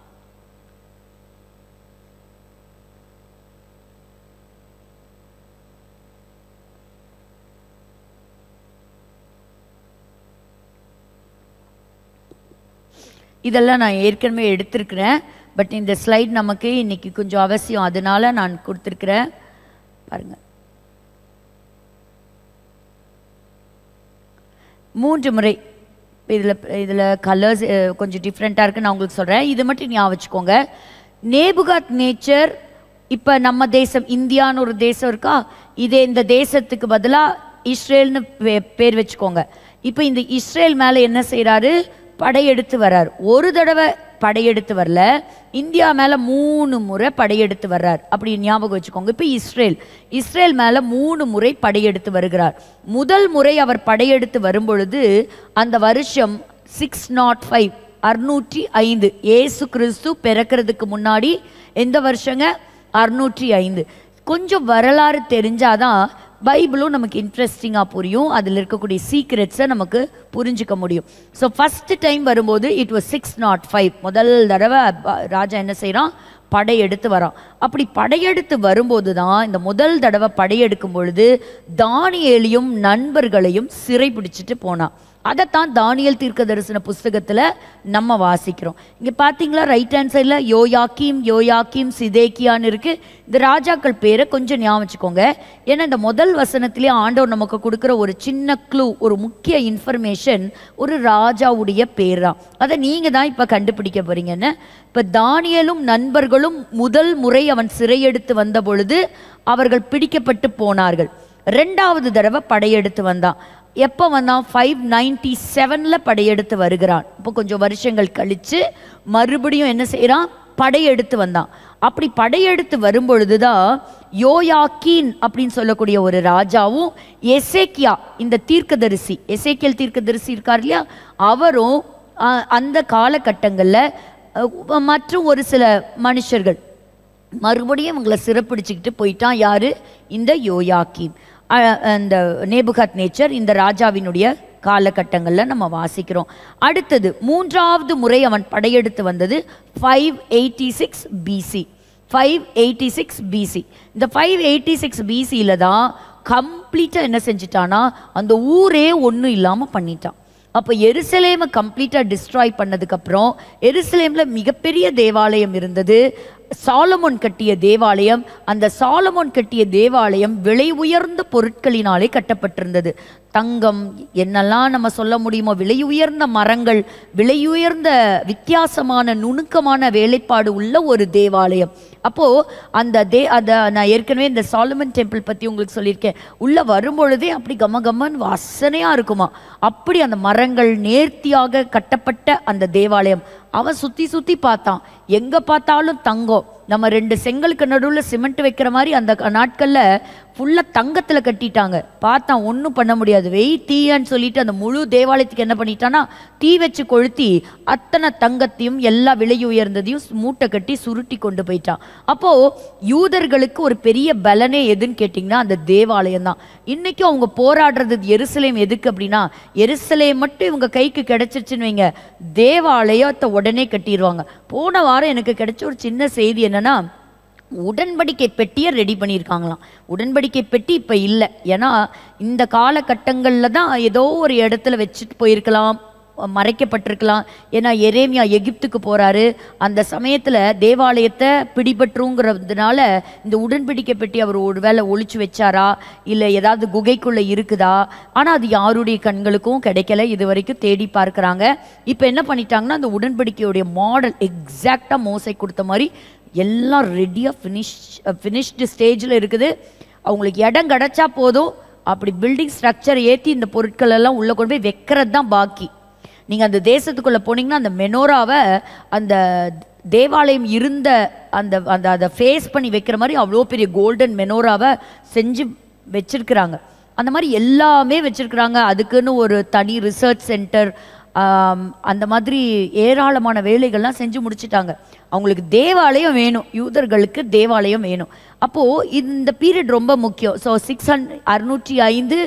இதெல்லாம் நான் ஏற்கனவே எடுத்திருக்கிறேன், பட் இந்த ஸ்லைட் நமக்கு இன்னைக்கு கொஞ்சம் அவசியம், அதனால நான் கொடுத்துருக்கிறேன். பாருங்க, 3 முறை. இதில் கலர்ஸ் கொஞ்சம் டிஃப்ரெண்ட்டாக இருக்குது, நான் உங்களுக்கு சொல்கிறேன். இது மட்டும் ஞாபகம் வச்சுக்கோங்க. நேபுகாத்நேச்சர், இப்போ நம்ம தேசம் இந்தியான்னு ஒரு தேசம் இருக்கா, இந்த தேசத்துக்கு பதிலாக இஸ்ரேல்னு பேர் வச்சுக்கோங்க. இப்போ இந்த இஸ்ரேல் மேலே என்ன செய்கிறாரு, படையெடுத்து வர்றார். ஒரு தடவை படையெடுத்து வரல, இந்தியா மேலே 3 முறை படையெடுத்து வர்றார். அப்படி ஞாபகம் வச்சுக்கோங்க. இப்போ இஸ்ரேல் மேலே 3 முறை படையெடுத்து வருகிறார். முதல் முறை அவர் படையெடுத்து வரும்பொழுது அந்த வருஷம் 605 605 ஏசு கிறிஸ்து பிறக்கிறதுக்கு முன்னாடி. எந்த வருஷங்க? 605. கொஞ்சம் வரலாறு தெரிஞ்சாதான் பைபிளும் நமக்கு இன்ட்ரெஸ்டிங்காக புரியும், அதில் இருக்கக்கூடிய சீக்ரெட்ஸை நமக்கு புரிஞ்சுக்க முடியும். ஸோ ஃபஸ்ட் டைம் வரும்போது இட் வாஸ் 605. முதல் தடவை ராஜா என்ன செய்கிறான், படையெடுத்து வரான். அப்படி படையெடுத்து வரும்போது தான் இந்த முதல் தடவை படையெடுக்கும் பொழுது தானியேலையும் நண்பர்களையும் சிறை பிடிச்சிட்டு போனான். அதைத்தான் தானியல் தீர்க்க தரிசன புஸ்தகத்தில் நம்ம வாசிக்கிறோம். இங்கே பார்த்தீங்களா, ரைட் ஹேண்ட் சைடில் யோயாக்கீம் சிதேக்கியான்னு இருக்குது. இந்த ராஜாக்கள் பேரை கொஞ்சம் ஞாபகம் வச்சுக்கோங்க. ஏன்னா இந்த முதல் வசனத்திலே ஆண்டவர் நமக்கு கொடுக்குற ஒரு சின்ன க்ளூ, ஒரு முக்கிய இன்ஃபர்மேஷன் ஒரு ராஜாவுடைய பேர் தான். அதை நீங்கள் தான் இப்போ கண்டுபிடிக்க போறீங்கன்னு. இப்போ தானியலும் நண்பர்களும் முதல் முறை அவன் சிறையெடுத்து வந்த பொழுது அவர்கள் பிடிக்கப்பட்டு போனார்கள். 2வது தடவை படையெடுத்து வந்தான். எப்போ வந்தான்? 597 படையெடுத்து வருகிறான். இப்போ கொஞ்சம் வருஷங்கள் கழித்து மறுபடியும் என்ன செய்கிறான்? படையெடுத்து வந்தான். அப்படி படையெடுத்து வரும்பொழுதுதான் யோயாக்கீன் அப்படின்னு சொல்லக்கூடிய ஒரு ராஜாவும் எசேக்கியா இந்த தீர்க்கதரிசி, எசேக்கியல் தீர்க்கதரிசி இருக்கார் இல்லையா, அவரும் அந்த காலகட்டங்களில் மற்றும் ஒரு சில மனுஷர்கள் மறுபடியும் இவங்களை சிறப்பிடிச்சுக்கிட்டு போயிட்டான். யாரு? இந்த யோயாக்கீம். அந்த நேபுகாத் நேச்சர் இந்த ராஜாவினுடைய காலகட்டங்களில் நம்ம வாசிக்கிறோம். அடுத்தது மூன்றாவது முறை அவன் படையெடுத்து வந்தது 586 பிசி. 586 பிசி. இந்த 586 பிசியில் தான் கம்ப்ளீட்டாக என்ன செஞ்சிட்டானா, அந்த ஊரே ஒன்றும் இல்லாமல் பண்ணிட்டான். அப்போ எருசலேமை கம்ப்ளீட்டாக டிஸ்ட்ராய் பண்ணதுக்கப்புறம் எருசலேமில் மிகப்பெரிய தேவாலயம் இருந்தது, சாலமோன் கட்டிய தேவாலயம். அந்த சாலமோன் கட்டிய தேவாலயம் விலை உயர்ந்த பொருட்களினாலே கட்டப்பட்டிருந்தது. தங்கம், என்னெல்லாம் நம்ம சொல்ல முடியுமோ, விலை உயர்ந்த மரங்கள், விலை உயர்ந்த வித்தியாசமான நுணுக்கமான வேலைப்பாடு உள்ள ஒரு தேவாலயம். அப்போது அதை நான் ஏற்கனவே இந்த சாலமன் டெம்பிள் பற்றி உங்களுக்கு சொல்லியிருக்கேன். உள்ளே வரும்பொழுதே அப்படி கம்மன் வாசனையாக இருக்குமா. அப்படி அந்த மரங்கள் நேர்த்தியாக கட்டப்பட்ட அந்த தேவாலயம். அவன் சுற்றி சுற்றி பார்த்தான், எங்கே பார்த்தாலும் தங்கம். நம்ம 2 செங்கலுக்கு நடுவில் சிமெண்ட் வைக்கிற மாதிரி அந்த நாட்களில் ஃபுல்லாக தங்கத்தில் கட்டிட்டாங்க. பார்த்தான், ஒன்றும் பண்ண முடியாது, தீயன்னு சொல்லிட்டு அந்த முழு தேவாலயத்துக்கு என்ன பண்ணிட்டான்னா தீ வச்சு கொளுத்தி அத்தனை தங்கத்தையும் எல்லா விலை உயர்ந்ததையும் மூட்டை கட்டி சுருட்டி கொண்டு போயிட்டான். அப்போது யூதர்களுக்கு ஒரு பெரிய பலனே எதுன்னு கேட்டிங்கன்னா அந்த தேவாலயம் தான். இன்றைக்கும் அவங்க போராடுறது எருசலேம் எதுக்கு அப்படின்னா, எருசலேம் மட்டும் இவங்க கைக்கு கிடைச்சிருச்சுன்னு வைங்க, தேவாலயத்தை உடனே கட்டிடுவாங்க. போன வாரம் எனக்கு கிடைச்ச ஒரு சின்ன செய்தி என்னன்னா, உடன்படிக்கை பெட்டியை ரெடி பண்ணியிருக்காங்களாம். உடன்படிக்கை பெட்டி இப்போ இல்லை, ஏன்னா இந்த காலகட்டங்களில் தான் ஏதோ ஒரு இடத்துல வச்சுட்டு போயிருக்கலாம், மறைக்கப்பட்டிருக்கலாம். ஏன்னா எரேமியா எகிப்துக்கு போகிறாரு, அந்த சமயத்தில் தேவாலயத்தை பிடிபட்டுருங்கிறதுனால இந்த உடன்படிக்கை பெட்டி அவர் ஒரு வேளை ஒழிச்சு வச்சாரா, இல்லை ஏதாவது குகைக்குள்ளே இருக்குதா, ஆனால் அது யாருடைய கண்களுக்கும் கிடைக்கல, இது வரைக்கும் தேடி பார்க்குறாங்க. இப்போ என்ன பண்ணிட்டாங்கன்னா, அந்த உடன்படிக்கையுடைய மாடல் எக்ஸாக்டாக மோசை கொடுத்த மாதிரி எல்லாம் ரெடியாக ஃபினிஷ்டு ஸ்டேஜில் இருக்குது. அவங்களுக்கு இடம் கிடச்சா போதும், அப்படி பில்டிங் ஸ்ட்ரக்சர் ஏற்றி இந்த பொருட்கள் எல்லாம் உள்ளே கொண்டு போய் வைக்கிறது தான் பாக்கி. நீங்கள் அந்த தேசத்துக்குள்ளே போனீங்கன்னா அந்த மெனோராவை, அந்த தேவாலயம் இருந்த அந்த அந்த அதை ஃபேஸ் பண்ணி வைக்கிற மாதிரி அவ்வளோ பெரிய கோல்டன் மெனோராவை செஞ்சு வச்சுருக்குறாங்க. அந்த மாதிரி எல்லாமே வச்சுருக்குறாங்க. அதுக்குன்னு ஒரு தனி ரிசர்ச் சென்டர், அந்த மாதிரி ஏராளமான வேலைகள்லாம் செஞ்சு முடிச்சிட்டாங்க. அவங்களுக்கு தேவாலயம் வேணும், யூதர்களுக்கு தேவாலயம் வேணும். அப்போது இந்த பீரியட் ரொம்ப முக்கியம். So 605,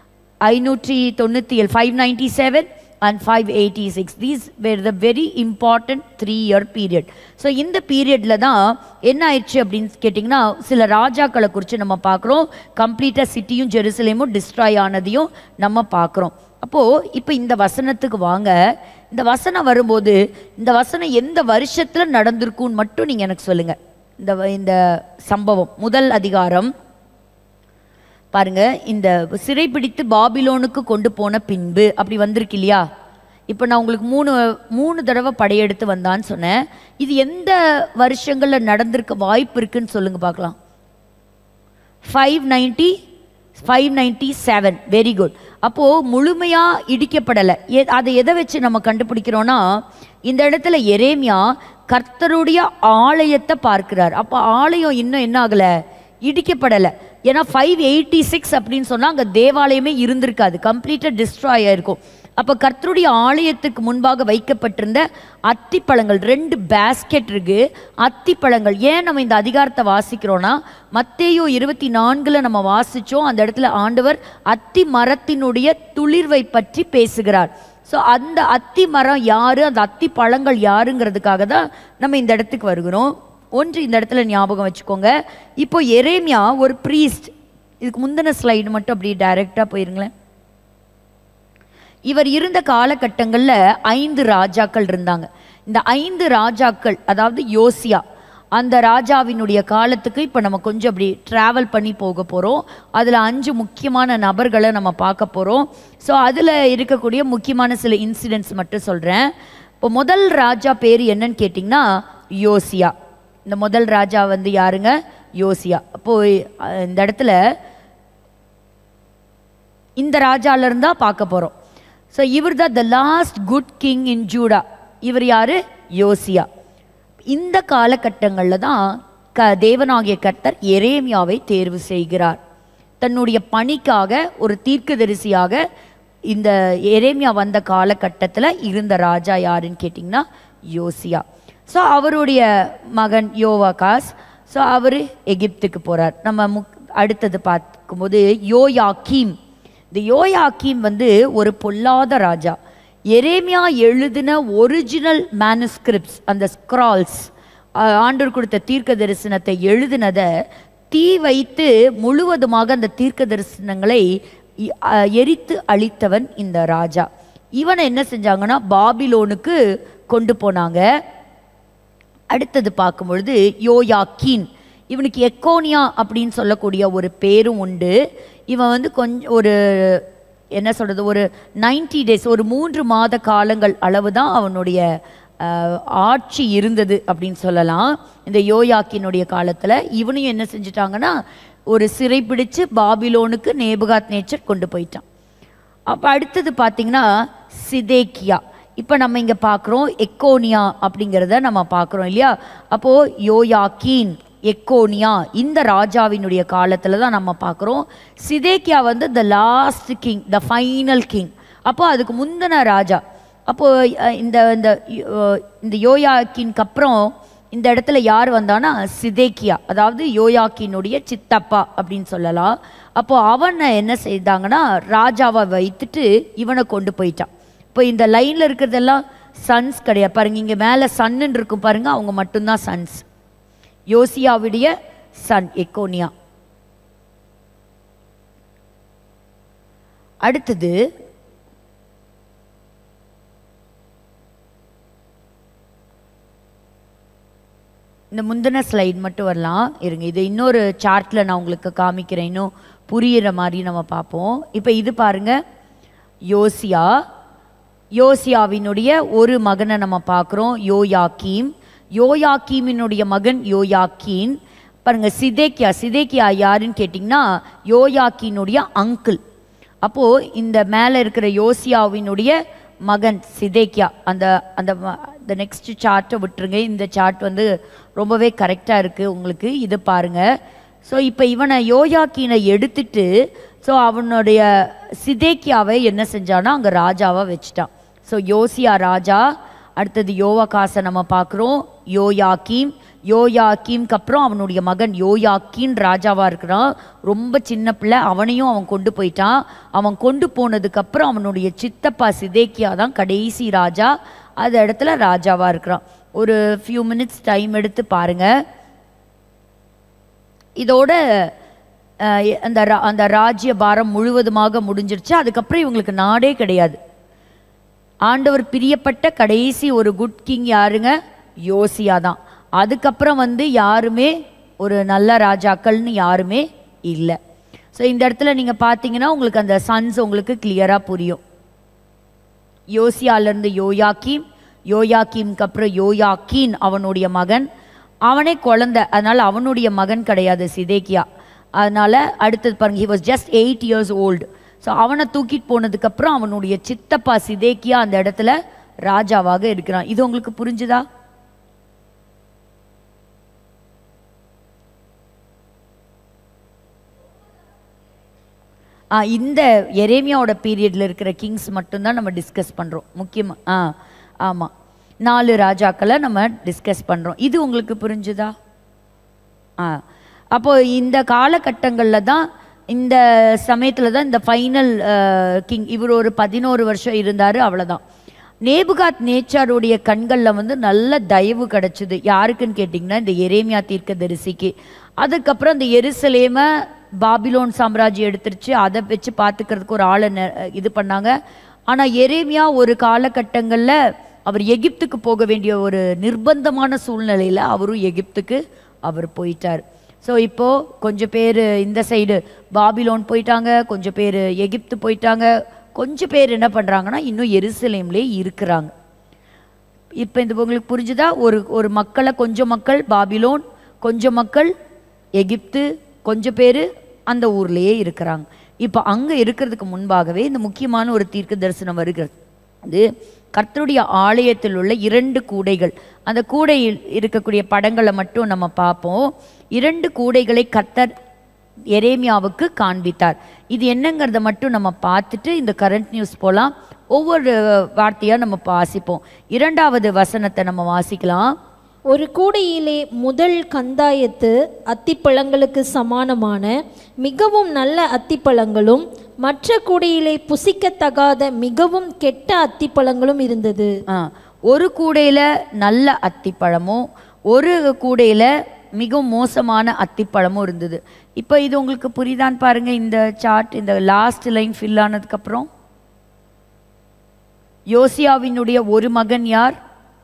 597, 597 and 586, these were the very important 3-year period. So இந்த பீரியடில் தான் என்ன ஆயிடுச்சு அப்படின்னு கேட்டிங்கன்னா, சில ராஜாக்களை குறித்து நம்ம பார்க்குறோம். கம்ப்ளீட்டாக சிட்டியும் ஜெருசலேமும் டிஸ்ட்ராய் ஆனதையும் நம்ம பார்க்குறோம். அப்போது இப்போ இந்த வசனத்துக்கு வாங்க. இந்த வசனம் வரும்போது இந்த வசனம் எந்த வருஷத்தில் நடந்திருக்குன்னு மட்டும் நீங்கள் எனக்கு சொல்லுங்கள். இந்த சம்பவம் முதல் அதிகாரம் பாருங்க, இந்த சிறைப்பிடித்து பாபிலோனுக்கு கொண்டு போன பின்பு அப்படி வந்திருக்கு இல்லையா. இப்போ நான் உங்களுக்கு மூணு தடவை படையெடுத்து வந்தான்னு சொன்னேன். இது எந்த வருஷங்களில் நடந்திருக்க வாய்ப்பு இருக்குன்னு சொல்லுங்க பார்க்கலாம். 597. Very good. அப்போது முழுமையாக இடிக்கப்படலை. அதை எதை வச்சு நம்ம கண்டுபிடிக்கிறோன்னா, இந்த இடத்துல எரேமியா கர்த்தருடைய ஆலயத்தை பார்க்கிறார். அப்போ ஆலயம் இன்னும் என்ன ஆகலை, இடிக்கப்படலை. ஏன்னா 586 அப்படின்னு சொன்னால் அங்கே தேவாலயமே இருந்திருக்காது, கம்ப்ளீட்டாக டிஸ்ட்ராய் ஆகிருக்கும். அப்போ கர்த்தருடைய ஆலயத்துக்கு முன்பாக வைக்கப்பட்டிருந்த அத்திப்பழங்கள் 2 பேஸ்கெட் இருக்கு. அத்திப்பழங்கள் ஏன் நம்ம இந்த அதிகாரத்தை வாசிக்கிறோன்னா, மத்தேயு 24 நம்ம வாசித்தோம். அந்த இடத்துல ஆண்டவர் அத்தி மரத்தினுடைய துளிர்வை பற்றி பேசுகிறார். ஸோ அந்த அத்தி மரம் யார், அந்த அத்தி பழங்கள் யாருங்கிறதுக்காக தான் நம்ம இந்த இடத்துக்கு வருகிறோம். ஒன்று இந்த இடத்துல ஞாபகம் வச்சுக்கோங்க. இப்போ எரேமியா ஒரு ப்ரீஸ்ட். இதுக்கு முந்தின ஸ்லைடு மட்டும் அப்படி டைரெக்டாக போயிருங்களேன். இவர் இருந்த காலகட்டங்களில் 5 ராஜாக்கள் இருந்தாங்க. இந்த 5 ராஜாக்கள், அதாவது யோசியா, அந்த ராஜாவினுடைய காலத்துக்கு இப்போ நம்ம கொஞ்சம் அப்படி ட்ராவல் பண்ணி போக போகிறோம். அதில் 5 முக்கியமான நபர்களை நம்ம பார்க்க போகிறோம். ஸோ அதில் இருக்கக்கூடிய முக்கியமான சில இன்சிடென்ட்ஸ் மட்டும் சொல்கிறேன். இப்போ முதல் ராஜா பேர் என்னன்னு கேட்டிங்கன்னா யோசியா. இந்த முதல் ராஜா வந்து யாருங்க, யோசியா. அப்போது இந்த இடத்துல இந்த ராஜால இருந்தா பார்க்க போறோம். ஸோ இவர் தான் the last good king in Judah. இவர் யாரு? யோசியா. இந்த காலகட்டங்களில் தான் தேவனாகிய கர்த்தர் எரேமியாவை தேர்வு செய்கிறார். தன்னுடைய பணிக்காக ஒரு தீர்க்கதரிசியாக இந்த எரேமியா வந்த காலகட்டத்தில் இருந்த ராஜா யாருன்னு கேட்டிங்கன்னா யோசியா. ஸோ அவருடைய மகன் யோவாகாஸ், ஸோ அவர் எகிப்துக்கு போகிறார். நம்ம அடுத்தது பார்க்கும்போது யோயாக்கீம். இந்த யோயாக்கீம் வந்து ஒரு பொல்லாத ராஜா. எரேமியா எழுதின ஒரிஜினல் மேனுஸ்கிரிப்ட்ஸ், அந்த ஸ்க்ரால்ஸ், ஆண்டவர் கொடுத்த தீர்க்க தரிசனத்தை எழுதினதை தீ வைத்து முழுவதுமாக அந்த தீர்க்க தரிசனங்களை எரித்து அழித்தவன் இந்த ராஜா. இவனை என்ன செஞ்சாங்கன்னா பாபிலோனுக்கு கொண்டு போனாங்க. அடுத்தது பார்க்கும் பொழுது யோயாக்கீன், இவனுக்கு எக்கோனியா அப்படின்னு சொல்லக்கூடிய ஒரு பேரும் உண்டு. இவன் வந்து கொஞ்சம் ஒரு என்ன சொல்கிறது, ஒரு 90 days, ஒரு 3 மாத காலங்கள் அளவு தான் அவனுடைய ஆட்சி இருந்தது அப்படின்னு சொல்லலாம். இந்த யோயாக்கினுடைய காலத்தில் இவனையும் என்ன செஞ்சிட்டாங்கன்னா ஒரு சிறை பிடிச்சு பாபிலோனுக்கு நேபுகாத் நேச்சர் கொண்டு போயிட்டான். அப்போ அடுத்தது பார்த்தீங்கன்னா சிதேக்கியா. இப்போ நம்ம இங்கே பார்க்குறோம் எக்கோனியா அப்படிங்கிறத நம்ம பார்க்குறோம் இல்லையா. அப்போது யோயாக்கீன், எக்கோனியா இந்த ராஜாவினுடைய காலத்தில் தான் நம்ம பார்க்குறோம். சிதேக்கியா வந்து the last king, the final king. அப்போ அதுக்கு முந்தின ராஜா. அப்போது இந்த இந்த இந்த யோயாக்கினுக்கு அப்புறம் இந்த இடத்துல யார் வந்தான்னா சிதேக்கியா, அதாவது யோயாக்கினுடைய சித்தப்பா அப்படின்னு சொல்லலாம். அப்போது அவனை என்ன செய்தாங்கன்னா ராஜாவை வைத்துட்டு இவனை கொண்டு போயிட்டான். இப்போ இந்த லைனில் இருக்கிறதெல்லாம் சன்ஸ் கிடையாது பாருங்க. இங்கே மேலே சன்னு இருக்கும் பாருங்க, அவங்க மட்டும்தான் சன்ஸ். யோசியாவுடைய சன் எக்கோனியா. அடுத்தது இந்த முந்தின ஸ்லைட் மட்டும் வரலாம் இருங்க. இது இன்னொரு சார்ட்டில் நான் உங்களுக்கு காமிக்கிறேன், இன்னும் புரியிற மாதிரி நம்ம பார்ப்போம். இப்போ இது பாருங்க, யோசியா, யோசியாவினுடைய ஒரு மகனை நம்ம பார்க்குறோம் யோயாக்கீம். யோயாக்கீமினுடைய மகன் யோயாக்கீன். பாருங்க சிதேக்கியா, சிதேக்கியா யாருன்னு கேட்டிங்கன்னா யோயாக்கீனுடைய அங்கிள். அப்போது இந்த மேலே இருக்கிற யோசியாவினுடைய மகன் சிதேக்கியா. அந்த அந்த நெக்ஸ்ட் சார்ட்டை விட்டுருங்க, இந்த சார்ட் வந்து ரொம்பவே கரெக்டாக இருக்குது உங்களுக்கு. இது பாருங்கள். ஸோ இப்போ இவனை யோயாக்கீனை எடுத்துட்டு ஸோ அவனுடைய சிதேக்கியாவை என்ன செஞ்சான்னா அங்கே ராஜாவாக வச்சுட்டான். ஸோ யோசியா ராஜா. அடுத்தது யோவாகாசை நம்ம பார்க்குறோம், யோயாக்கீம். யோயாக்கீம்க்கு அப்புறம் அவனுடைய மகன் யோயாக்கீன் ராஜாவாக இருக்கிறான். ரொம்ப சின்ன பிள்ளை, அவனையும் அவன் கொண்டு போயிட்டான். அவன் கொண்டு போனதுக்கப்புறம் அவனுடைய சித்தப்பா சிதேக்கியா தான் கடைசி ராஜா. அது இடத்துல ராஜாவாக இருக்கிறான். ஒரு ஃபியூ மினிட்ஸ் டைம் எடுத்து பாருங்கள். இதோட அந்த ராஜ்ய பாரம் முழுவதுமாக முடிஞ்சிருச்சு. அதுக்கப்புறம் இவங்களுக்கு நாடே கிடையாது. ஆண்டவர் பிரியப்பட்ட கடைசி ஒரு குட் கிங் யாருங்க? யோசியா தான். அதுக்கப்புறம் வந்து யாருமே ஒரு நல்ல ராஜாக்கள்னு யாருமே இல்லை. ஸோ இந்த இடத்துல நீங்கள் பார்த்தீங்கன்னா உங்களுக்கு அந்த சன்ஸ் உங்களுக்கு கிளியராக புரியும். யோசியாலேருந்து யோயாக்கீம், யோயாக்கீம்க்கு அப்புறம் யோயாக்கீன் அவனுடைய மகன். அவனே குழந்தை, அதனால் அவனுடைய மகன் கிடையாது சிதேக்கியா. அதனால் அடுத்தது பாருங்க, he was just 8 years old. So அவனை தூக்கிட்டு போனதுக்கப்புறம் அவனுடைய சித்தப்பா சிதேக்கியா அந்த இடத்துல ராஜாவாக இருக்கிறான். இது உங்களுக்கு புரிஞ்சுதா? இந்த எரேமியாவோட பீரியடில் இருக்கிற கிங்ஸ் மட்டும்தான் நம்ம டிஸ்கஸ் பண்ணுறோம் முக்கியமாக. ஆமாம், 4 ராஜாக்களை நம்ம டிஸ்கஸ் பண்ணுறோம். இது உங்களுக்கு புரிஞ்சுதா? அப்போது இந்த காலகட்டங்களில் தான், இந்த சமயத்தில் தான் இந்த ஃபைனல் கிங் இவர் ஒரு 11 வருஷம் இருந்தார், அவ்வளோதான். நேபுகாத் நேச்சாருடைய கண்களில் வந்து நல்ல தயவு கிடச்சிது. யாருக்குன்னு கேட்டிங்கன்னா இந்த எரேமியா தீர்க்கதரிசிக்கு. அதுக்கப்புறம் இந்த எருசலேமை பாபிலோன் சாம்ராஜ்யம் எடுத்துருச்சு. அதை வச்சு பார்த்துக்கிறதுக்கு ஒரு ஆளை இது பண்ணாங்க. ஆனால் எரேமியா ஒரு காலகட்டங்களில் அவர் எகிப்துக்கு போக வேண்டிய ஒரு நிர்பந்தமான சூழ்நிலையில் அவரும் எகிப்துக்கு அவர் போயிட்டார். ஸோ இப்போது கொஞ்சம் பேர் இந்த சைடு பாபிலோன் போயிட்டாங்க, கொஞ்சம் பேர் எகிப்து போயிட்டாங்க, கொஞ்சம் பேர் என்ன பண்ணுறாங்கன்னா இன்னும் எருசலேம்லேயே இருக்கிறாங்க. இப்போ இந்த உங்களுக்கு புரிஞ்சுதா? ஒரு மக்களை, கொஞ்சம் மக்கள் பாபிலோன், கொஞ்சம் மக்கள் எகிப்து, கொஞ்சம் பேர் அந்த ஊர்லேயே இருக்கிறாங்க. இப்போ அங்கே இருக்கிறதுக்கு முன்பாகவே இந்த முக்கியமான ஒரு தீர்க்க தரிசனம் வருகிறது. அது கர்த்தருடைய ஆலயத்தில் உள்ள 2 கூடைகள். அந்த கூடையில் இருக்கக்கூடிய படங்களை மட்டும் நம்ம பார்ப்போம். 2 கூடைகளை கர்த்தர் எரேமியாவுக்கு காண்பித்தார். இது என்னங்கிறத மட்டும் நம்ம பார்த்துட்டு இந்த கரண்ட் நியூஸ் போகலாம். ஒவ்வொரு வார்த்தையாக நம்ம வாசிப்போம். 2வது வசனத்தை நம்ம வாசிக்கலாம்.
ஒரு கூடையிலே முதல் கந்தாயத்து அத்திப்பழங்களுக்கு சமானமான மிகவும் நல்ல அத்திப்பழங்களும் மற்ற கூடையிலே புசிக்கத்தகாத மிகவும் கெட்ட அத்திப்பழங்களும் இருந்தது.
ஒரு கூடையில நல்ல அத்திப்பழமும் ஒரு கூடையில மிகவும் மோசமான அத்திப்பழமும் இருந்தது. இப்போ இது உங்களுக்கு புரியுதான்னு பாருங்க. இந்த சார்ட், இந்த லாஸ்ட் லைன் ஃபில் ஆனதுக்கு அப்புறம் யோசியாவினுடைய ஒரு மகன் யார்?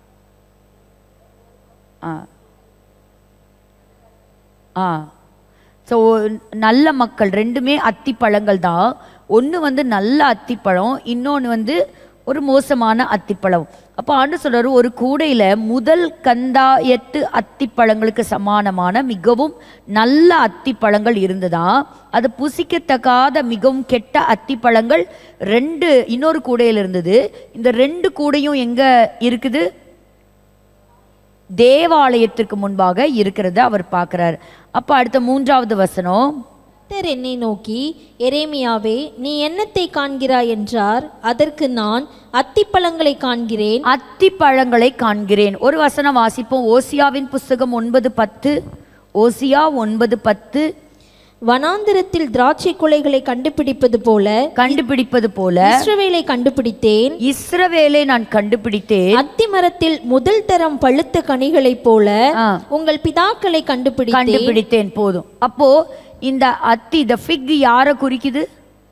ஸோ நல்ல மக்கள் 2மே அத்திப்பழங்கள் தான். ஒன்று நல்ல அத்திப்பழம், இன்னொன்று ஒரு மோசமான அத்திப்பழம். அப்போ ஆண்டவர் சொல்றாரு, ஒரு கூடையில் முதல் கந்தாயத்து அத்திப்பழங்களுக்கு சமானமான மிகவும் நல்ல அத்திப்பழங்கள் இருந்ததா, அது புசிக்கத்தகாத மிகவும் கெட்ட அத்திப்பழங்கள் 2 இன்னொரு கூடையில் இருந்தது. இந்த 2 கூடையும் எங்க இருக்குது? தேவாலயத்திற்கு முன்பாக இருக்கிறத அவர் பார்க்கிறார். அப்ப அடுத்த 3வது வசனம்,
கர்த்தர் என்னை நோக்கி, எரேமியாவே நீ என்னத்தை காண்கிறாய் என்றார். அதற்கு நான் அத்திப்பழங்களை காண்கிறேன்.
அத்திப்பழங்களை காண்கிறேன். ஒரு வசனம் வாசிப்போம். ஓசியாவின் புஸ்தகம் 9:10. ஓசியா 9:10.
வனாந்திரத்தில் திராட்சை குலைகளை கண்டுபிடிப்பது போல இஸ்ரவேலை கண்டுபிடித்தேன்.
இஸ்ரவேலை நான் கண்டுபிடித்தேன்.
அத்தி மரத்தில் முதல் தரம் பழுத்த கனிகளைப் போல உங்கள் பிதாக்களை கண்டுபிடித்தேன்.
போதும். அப்போ இந்த அத்தி, இந்த ஃபிக் யாரை குறிக்குது?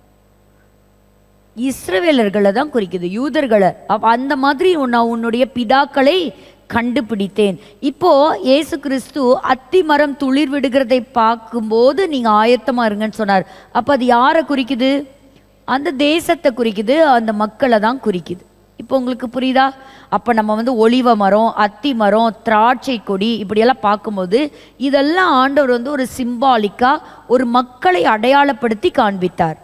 இஸ்ரவேலர்களை தான் குறிக்குது, யூதர்களை. அந்த மாதிரி நான் உன்னுடைய பிதாக்களை கண்டுபிடித்தேன். இப்போ இயேசு கிறிஸ்து அத்தி மரம் துளிர் விடுகிறதை பார்க்கும்போது நீங்க ஆயத்தமா இருங்கன்னு சொன்னார். அப்ப அது யாரை குறிக்குது? அந்த தேசத்தை குறிக்குது, அந்த மக்களை தான் குறிக்குது. இப்போ உங்களுக்கு புரியுதா? அப்போ நம்ம ஒலிவ மரம், அத்தி மரம், திராட்சை கொடி இப்படியெல்லாம் பார்க்கும்போது இதெல்லாம் ஆண்டவர் ஒரு சிம்பாலிக்கா ஒரு மக்களை அடையாளப்படுத்தி காண்பித்தார்.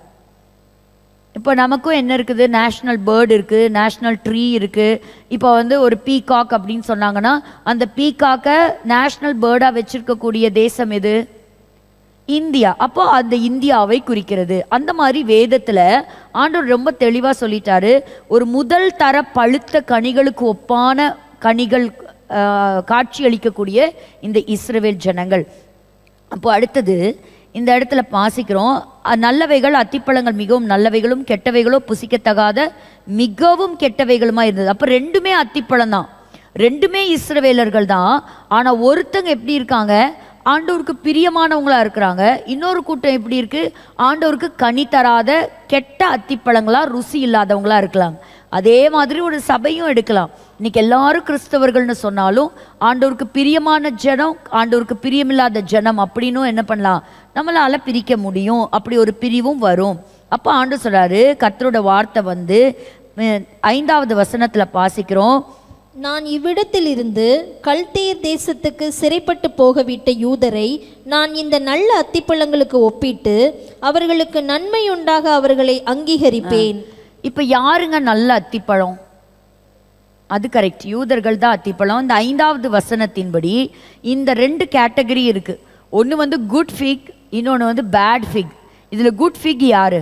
இப்போ நமக்கும் என்ன இருக்குது? நேஷ்னல் பேர்டு இருக்குது, நேஷ்னல் ட்ரீ இருக்குது. இப்போ ஒரு பீகாக் அப்படின்னு சொன்னாங்கன்னா அந்த பீகாக்கை நேஷ்னல் பேர்டாக வச்சிருக்கக்கூடிய தேசம் எது? இந்தியா. அப்போ அந்த இந்தியாவை குறிக்கிறது. அந்த மாதிரி வேதத்தில் ஆண்டவர் ரொம்ப தெளிவாக சொல்லிட்டாரு, ஒரு முதல் தர பழுத்த கனிகளுக்கு ஒப்பான கனிகள் காட்சி அளிக்கக்கூடிய இந்த இஸ்ரவேல் ஜனங்கள். அப்போ அடுத்தது இந்த இடத்துல வாசிக்கிறோம், நல்லவைகள் அத்திப்பழங்கள் மிகவும் நல்லவைகளும் கெட்டவைகளோ புசிக்கத்தகாத மிகவும் கெட்டவைகளுமா இருந்தது. அப்போ 2மே அத்திப்பழம் தான், 2மே இஸ்ரவேலர்கள் தான். ஆனால் ஒருத்தங்க எப்படி இருக்காங்க? ஆண்டவருக்கு பிரியமானவங்களா இருக்கிறாங்க. இன்னொரு கூட்டம் எப்படி இருக்கு? ஆண்டவருக்கு கனி தராத கெட்ட அத்திப்பழங்களா, ருசி இல்லாதவங்களா இருக்கலாம். அதே மாதிரி ஒரு சபையும் எடுக்கலாம். இன்னைக்கு எல்லாரும் கிறிஸ்தவர்கள்னு சொன்னாலும் ஆண்டவருக்கு பிரியமான ஜனம், ஆண்டவருக்கு பிரியமில்லாத ஜனம் அப்படின்னும் என்ன பண்ணலாம், நம்மளால பிரிக்க முடியும். அப்படி ஒரு பிரிவும் வரும். அப்போ ஆண்டவர் சொல்றாரு, கர்த்தரோட வார்த்தை 5வது வசனத்துல வாசிக்கிறோம்,
நான் இவ்விடத்தில் இருந்து கல்தேயர் தேசத்துக்கு சிறைப்பட்டு போகவிட்ட யூதரை நான் இந்த நல்ல அத்திப்பழங்களுக்கு ஒப்பிட்டு அவர்களுக்கு நன்மை உண்டாக அவர்களை அங்கீகரிப்பேன்.
இப்ப யாருங்க நல்ல அத்திப்பழம்? அது கரெக்ட், யூதர்கள் தான் அத்திப்பழம். இந்த 5வது வசனத்தின்படி இந்த 2 கேட்டகரி இருக்கு. ஒன்று குட் ஃபிக், இன்னொன்று பேட் ஃபிக். இதுல குட் ஃபிக் யாரு?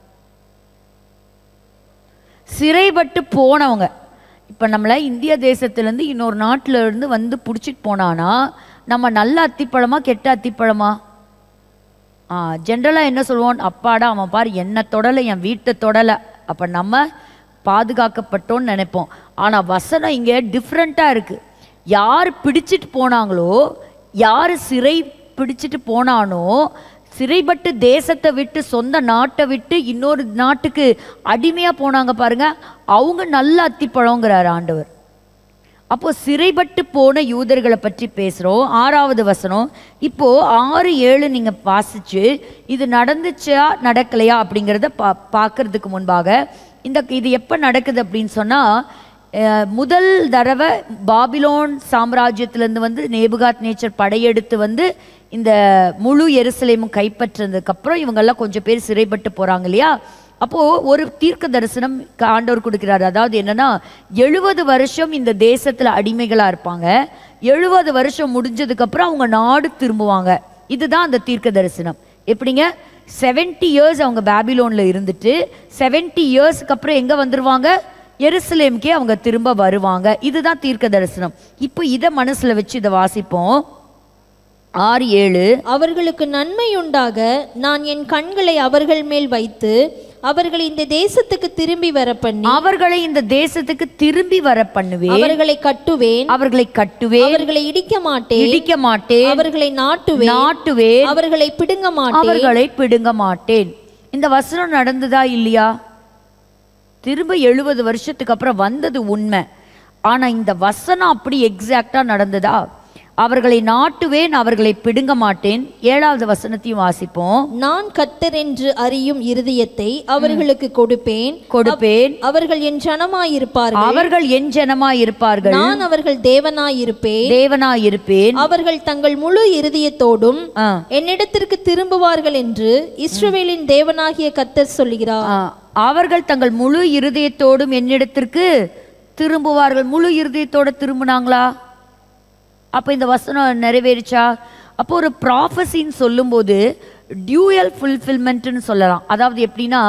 சிறைப்பட்டு போனவங்க. இப்போ நம்மளை இந்திய தேசத்துலேருந்து இன்னொரு நாட்டிலேருந்து பிடிச்சிட்டு போனான்னா நம்ம நல்ல அத்திப்பழமா கெட்ட அத்திப்பழமா? ஜென்ரலாக என்ன சொல்லுவோம்? அப்பாடா அவன் பார் என்னை தொடலை, என் வீட்டை தொடலை, அப்போ நம்ம பாதுகாக்கப்பட்டோன்னு நினைப்போம். ஆனால் வசனம் இங்கே டிஃப்ரெண்ட்டாக இருக்குது. யார் பிடிச்சிட்டு போனாங்களோ, யார் சிறை பிடிச்சிட்டு போனானோ, சிறைப்பட்டு தேசத்தை விட்டு சொந்த நாட்டை விட்டு இன்னொரு நாட்டுக்கு அடிமையாக போனாங்க பாருங்க, அவங்க நல்ல அத்திப்பழங்கிறார் ஆண்டவர். அப்போ சிறைப்பட்டு போன யூதர்களை பற்றி பேசுகிறோம். 6வது வசனம். இப்போ 6, 7 நீங்கள் வாசிச்சு இது நடந்துச்சா நடக்கலையா அப்படிங்கிறத பார்க்கறதுக்கு முன்பாக இது எப்போ நடக்குது அப்படின்னு சொன்னால், முதல் தடவை பாபிலோன் சாம்ராஜ்யத்திலேருந்து வந்து நேபுகாத் நேச்சர் படையெடுத்து வந்து இந்த முழு எருசலேமும் கைப்பற்றதுக்கப்புறம் இவங்கெல்லாம் கொஞ்சம் பேர் சிறைப்பட்டு போகிறாங்க இல்லையா. அப்போது ஒரு தீர்க்க தரிசனம் ஆண்டவர் கொடுக்குறாரு. அதாவது என்னென்னா 70 வருஷம் இந்த தேசத்தில் அடிமைகளாக இருப்பாங்க. 70 வருஷம் முடிஞ்சதுக்கப்புறம் அவங்க நாடு திரும்புவாங்க. இதுதான் அந்த தீர்க்க தரிசனம். எப்படிங்க? 70 இயர்ஸ் அவங்க பாபிலோனில் இருந்துட்டு 70 இயர்ஸ்க்கு அப்புறம் எங்கே வந்துடுவாங்க? எருசலேமுக்கே அவங்க திரும்ப வருவாங்க. இதுதான் தீர்க்க தரிசனம். இப்போ இதை மனசில் வச்சு இதை வாசிப்போம். 6:7
அவர்களுக்கு நன்மையுண்டாக நான் என் கண்களை அவர்கள் மேல் வைத்து அவர்களை இந்த தேசத்துக்கு திரும்பி வர பண்ணி
அவர்களை இந்த தேசத்துக்கு திரும்பி வர பண்ணுவேன்.
அவர்களை கட்டுவேன் அவர்களை இடிக்க மாட்டேன் அவர்களை நாட்டுவேன் அவர்களை பிடுங்க மாட்டேன். இந்த வசனம் நடந்ததா இல்லையா? திரும்ப 70 வருஷத்துக்கு அப்புறம் வந்தது உண்மை. ஆனா இந்த வசனம் அப்படி எக்ஸாக்டா நடந்ததா? அவர்களை நாட்டுவேன் அவர்களை பிடுங்க மாட்டேன். 7வது வசனத்தையும் வாசிப்போம். நான் கர்த்தர் என்று அறியும் இருதயத்தை அவர்களுக்கு கொடுப்பேன் அவர்கள் என் ஜனமாயிருப்பார்கள் நான் அவர்கள் தேவனாயிருப்பேன் அவர்கள் தங்கள் முழு இருதயத்தோடும் என்னிடத்திற்கு திரும்புவார்கள் என்று இஸ்ரவேலின் தேவனாகிய கர்த்தர் சொல்லுகிறார்.
அவர்கள் தங்கள் முழு இருதயத்தோடும் என்னிடத்திற்கு திரும்புவார்கள். முழு இருதயத்தோட திரும்பினாங்களா? அப்போ இந்த வசனம் நிறைவேறிச்சா? அப்போ ஒரு ப்ராஃபஸின்னு சொல்லும்போது டியூயல் ஃபுல்ஃபில்மெண்ட்னு சொல்லலாம். அதாவது எப்படின்னா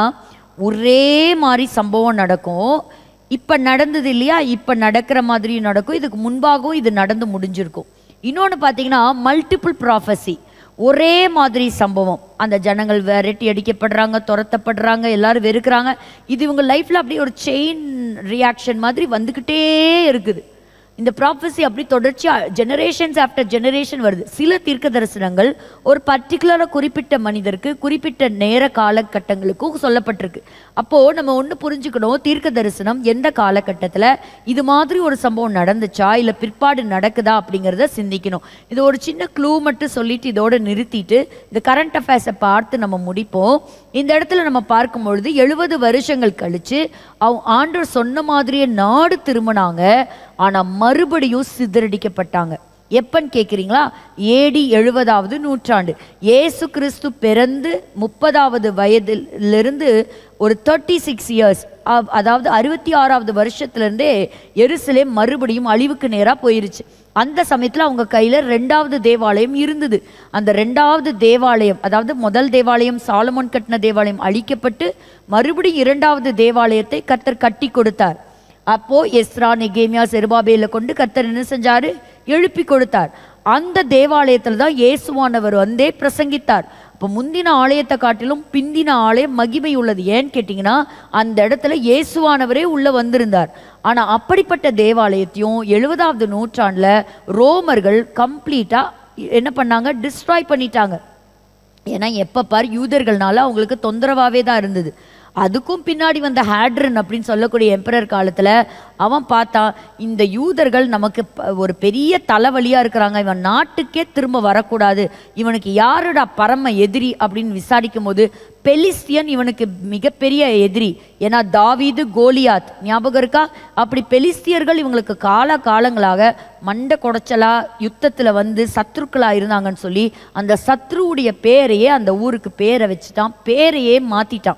ஒரே மாதிரி சம்பவம் நடக்கும். இப்போ நடந்தது இல்லையா, இப்போ நடக்கிற மாதிரியும் நடக்கும். இதுக்கு முன்பாகவும் இது நடந்து முடிஞ்சிருக்கும். இன்னொன்று பார்த்தீங்கன்னா மல்டிபிள் ப்ராஃபஸி, ஒரே மாதிரி சம்பவம். அந்த ஜனங்கள் விரட்டி அடிக்கப்படுறாங்க, துரத்தப்படுறாங்க, எல்லாரும் வெறுக்கிறாங்க. இது இவங்க லைஃப்பில் அப்படியே ஒரு செயின் ரியாக்ஷன் மாதிரி வந்துக்கிட்டே இருக்குது. இந்த ப்ராஃபஸி அப்படி தொடர்ச்சியாக ஜெனரேஷன்ஸ் ஆஃப்டர் ஜெனரேஷன் வருது. சில தீர்க்க தரிசனங்கள் ஒரு பர்டிகுலராக குறிப்பிட்ட மனிதருக்கு குறிப்பிட்ட நேர காலகட்டங்களுக்கும் சொல்லப்பட்டிருக்கு. அப்போது நம்ம ஒன்று புரிஞ்சுக்கணும், தீர்க்க தரிசனம் எந்த காலகட்டத்தில் இது மாதிரி ஒரு சம்பவம் நடந்துச்சா இல்லை பிற்பாடு நடக்குதா அப்படிங்கிறத சிந்திக்கணும். இது ஒரு சின்ன க்ளூ மட்டும் சொல்லிட்டு இதோட நிறுத்திட்டு இந்த கரண்ட் அஃபேர்ஸை பார்த்து நம்ம முடிப்போம். இந்த இடத்துல நம்ம பார்க்கும் பொழுது 70 வருஷங்கள் கழித்து ஆண்டவர் சொன்ன மாதிரியே நாடு திரும்பினாங்க. ஆனால் மறுபடியும் சிதறடிக்கப்பட்டாங்க. எப்பன்னு கேட்குறீங்களா? AD 70வது நூற்றாண்டு. இயேசு கிறிஸ்து பிறந்து 30வது வயதிலிருந்து ஒரு 36 இயர்ஸ், அதாவது 66வது வருஷத்துலேருந்தே எருசலேம் மறுபடியும் அழிவுக்கு நேராக போயிருச்சு. அந்த சமயத்தில் அவங்க கையில் 2வது தேவாலயம் இருந்தது. அந்த 2வது தேவாலயம், அதாவது முதல் தேவாலயம் சாலமோன் கட்டின தேவாலயம் அழிக்கப்பட்டு மறுபடியும் 2வது தேவாலயத்தை கர்த்தர் கட்டி கொடுத்தார். அப்போ எஸ்ரா நெகேமியா செருபாபேல கொண்டு கர்த்தர் என்ன செஞ்சாரு? எழுப்பி கொடுத்தார். அந்த தேவாலயத்தில் தான் இயேசுவானவர் வந்தே பிரசங்கித்தார். இப்போ முந்தின ஆலயத்தை காட்டிலும் பிந்தின ஆலயம் மகிமை உள்ளது. ஏன்னு கேட்டிங்கன்னா அந்த இடத்துல இயேசுவானவரே உள்ளே வந்திருந்தார். ஆனால் அப்படிப்பட்ட தேவாலயத்தையும் 70வது நூற்றாண்டில் ரோமர்கள் கம்ப்ளீட்டாக என்ன பண்ணாங்க? டிஸ்ட்ராய் பண்ணிட்டாங்க. ஏன்னா எப்போ பார் யூதர்கள்னால அவங்களுக்கு தொந்தரவாகவே தான் இருந்தது. அதுக்கும் பின்னாடி வந்த ஹேட்ரன் அப்படின்னு சொல்லக்கூடிய எம்பரர் காலத்தில் அவன் பார்த்தா இந்த யூதர்கள் நமக்கு ஒரு பெரிய தலைவலியாக இருக்கிறாங்க, இவன் நாட்டுக்கே திரும்ப வரக்கூடாது, இவனுக்கு யாருடா பரம எதிரி அப்படின்னு விசாரிக்கும் போது பெலிஸ்தியன் இவனுக்கு மிகப்பெரிய எதிரி. ஏன்னா தாவீது கோலியாத் ஞாபகம் இருக்கா? அப்படி பெலிஸ்தியர்கள் இவங்களுக்கு காலங்களாக மண்டை குடைச்சலா யுத்தத்தில் வந்து சத்ருக்களாக இருந்தாங்கன்னு சொல்லி அந்த சத்ருவுடைய பேரையே அந்த ஊருக்கு பேரை வச்சுட்டான், பேரையே மாற்றிட்டான்.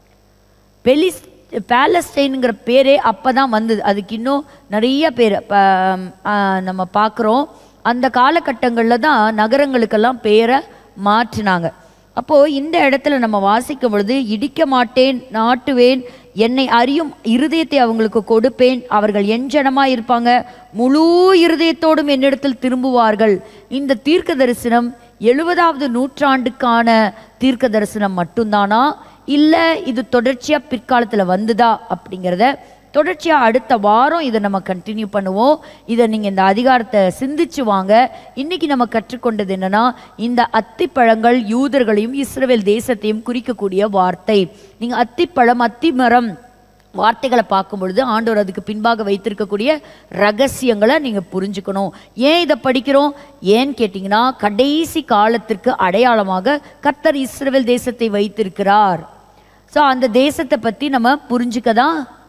பேலஸ்டைனுங்கிற பேரே அப்போ தான் வந்தது. அதுக்கு இன்னும் நிறைய பேர் நம்ம பார்க்குறோம். அந்த காலகட்டங்களில் தான் நகரங்களுக்கெல்லாம் பேரை மாற்றினாங்க. அப்போது இந்த இடத்துல நம்ம வாசிக்கும் பொழுது இடிக்க மாட்டேன், நாட்டுவேன், என்னை அறியும் இருதயத்தை அவங்களுக்கு கொடுப்பேன், அவர்கள் என் ஜனமாக இருப்பாங்க, முழு இருதயத்தோடும் என்னிடத்தில் திரும்புவார்கள். இந்த தீர்க்க தரிசனம் 70வது நூற்றாண்டுக்கான தீர்க்க தரிசனம் மட்டும்தானா, இல்லை இது தொடர்ச்சியாக பிற்காலத்தில் வந்துதா அப்படிங்கிறத தொடர்ச்சியாக அடுத்த வாரம் இதை நம்ம கண்டினியூ பண்ணுவோம். இதை நீங்கள் இந்த அதிகாரத்தை சிந்திச்சு வாங்க. இன்றைக்கி நம்ம கற்றுக்கொண்டது என்னென்னா, இந்த அத்திப்பழங்கள் யூதர்களையும் இஸ்ரவேல் தேசத்தையும் குறிக்கக்கூடிய வார்த்தை. நீங்கள் அத்திப்பழம், அத்திமரம் வார்த்தைகளை பார்க்கும் பொழுது ஆண்டவர் அதுக்கு பின்பாக வைத்திருக்கக்கூடிய ரகசியங்களை நீங்கள் புரிஞ்சுக்கணும். ஏன் இதை படிக்கிறோம்? ஏன்னு கேட்டிங்கன்னா கடைசி காலத்திற்கு அடையாளமாக கர்த்தர் இஸ்ரவேல் தேசத்தை வைத்திருக்கிறார். ஸோ அந்த தேசத்தை பற்றி நம்ம புரிஞ்சுக்க தான்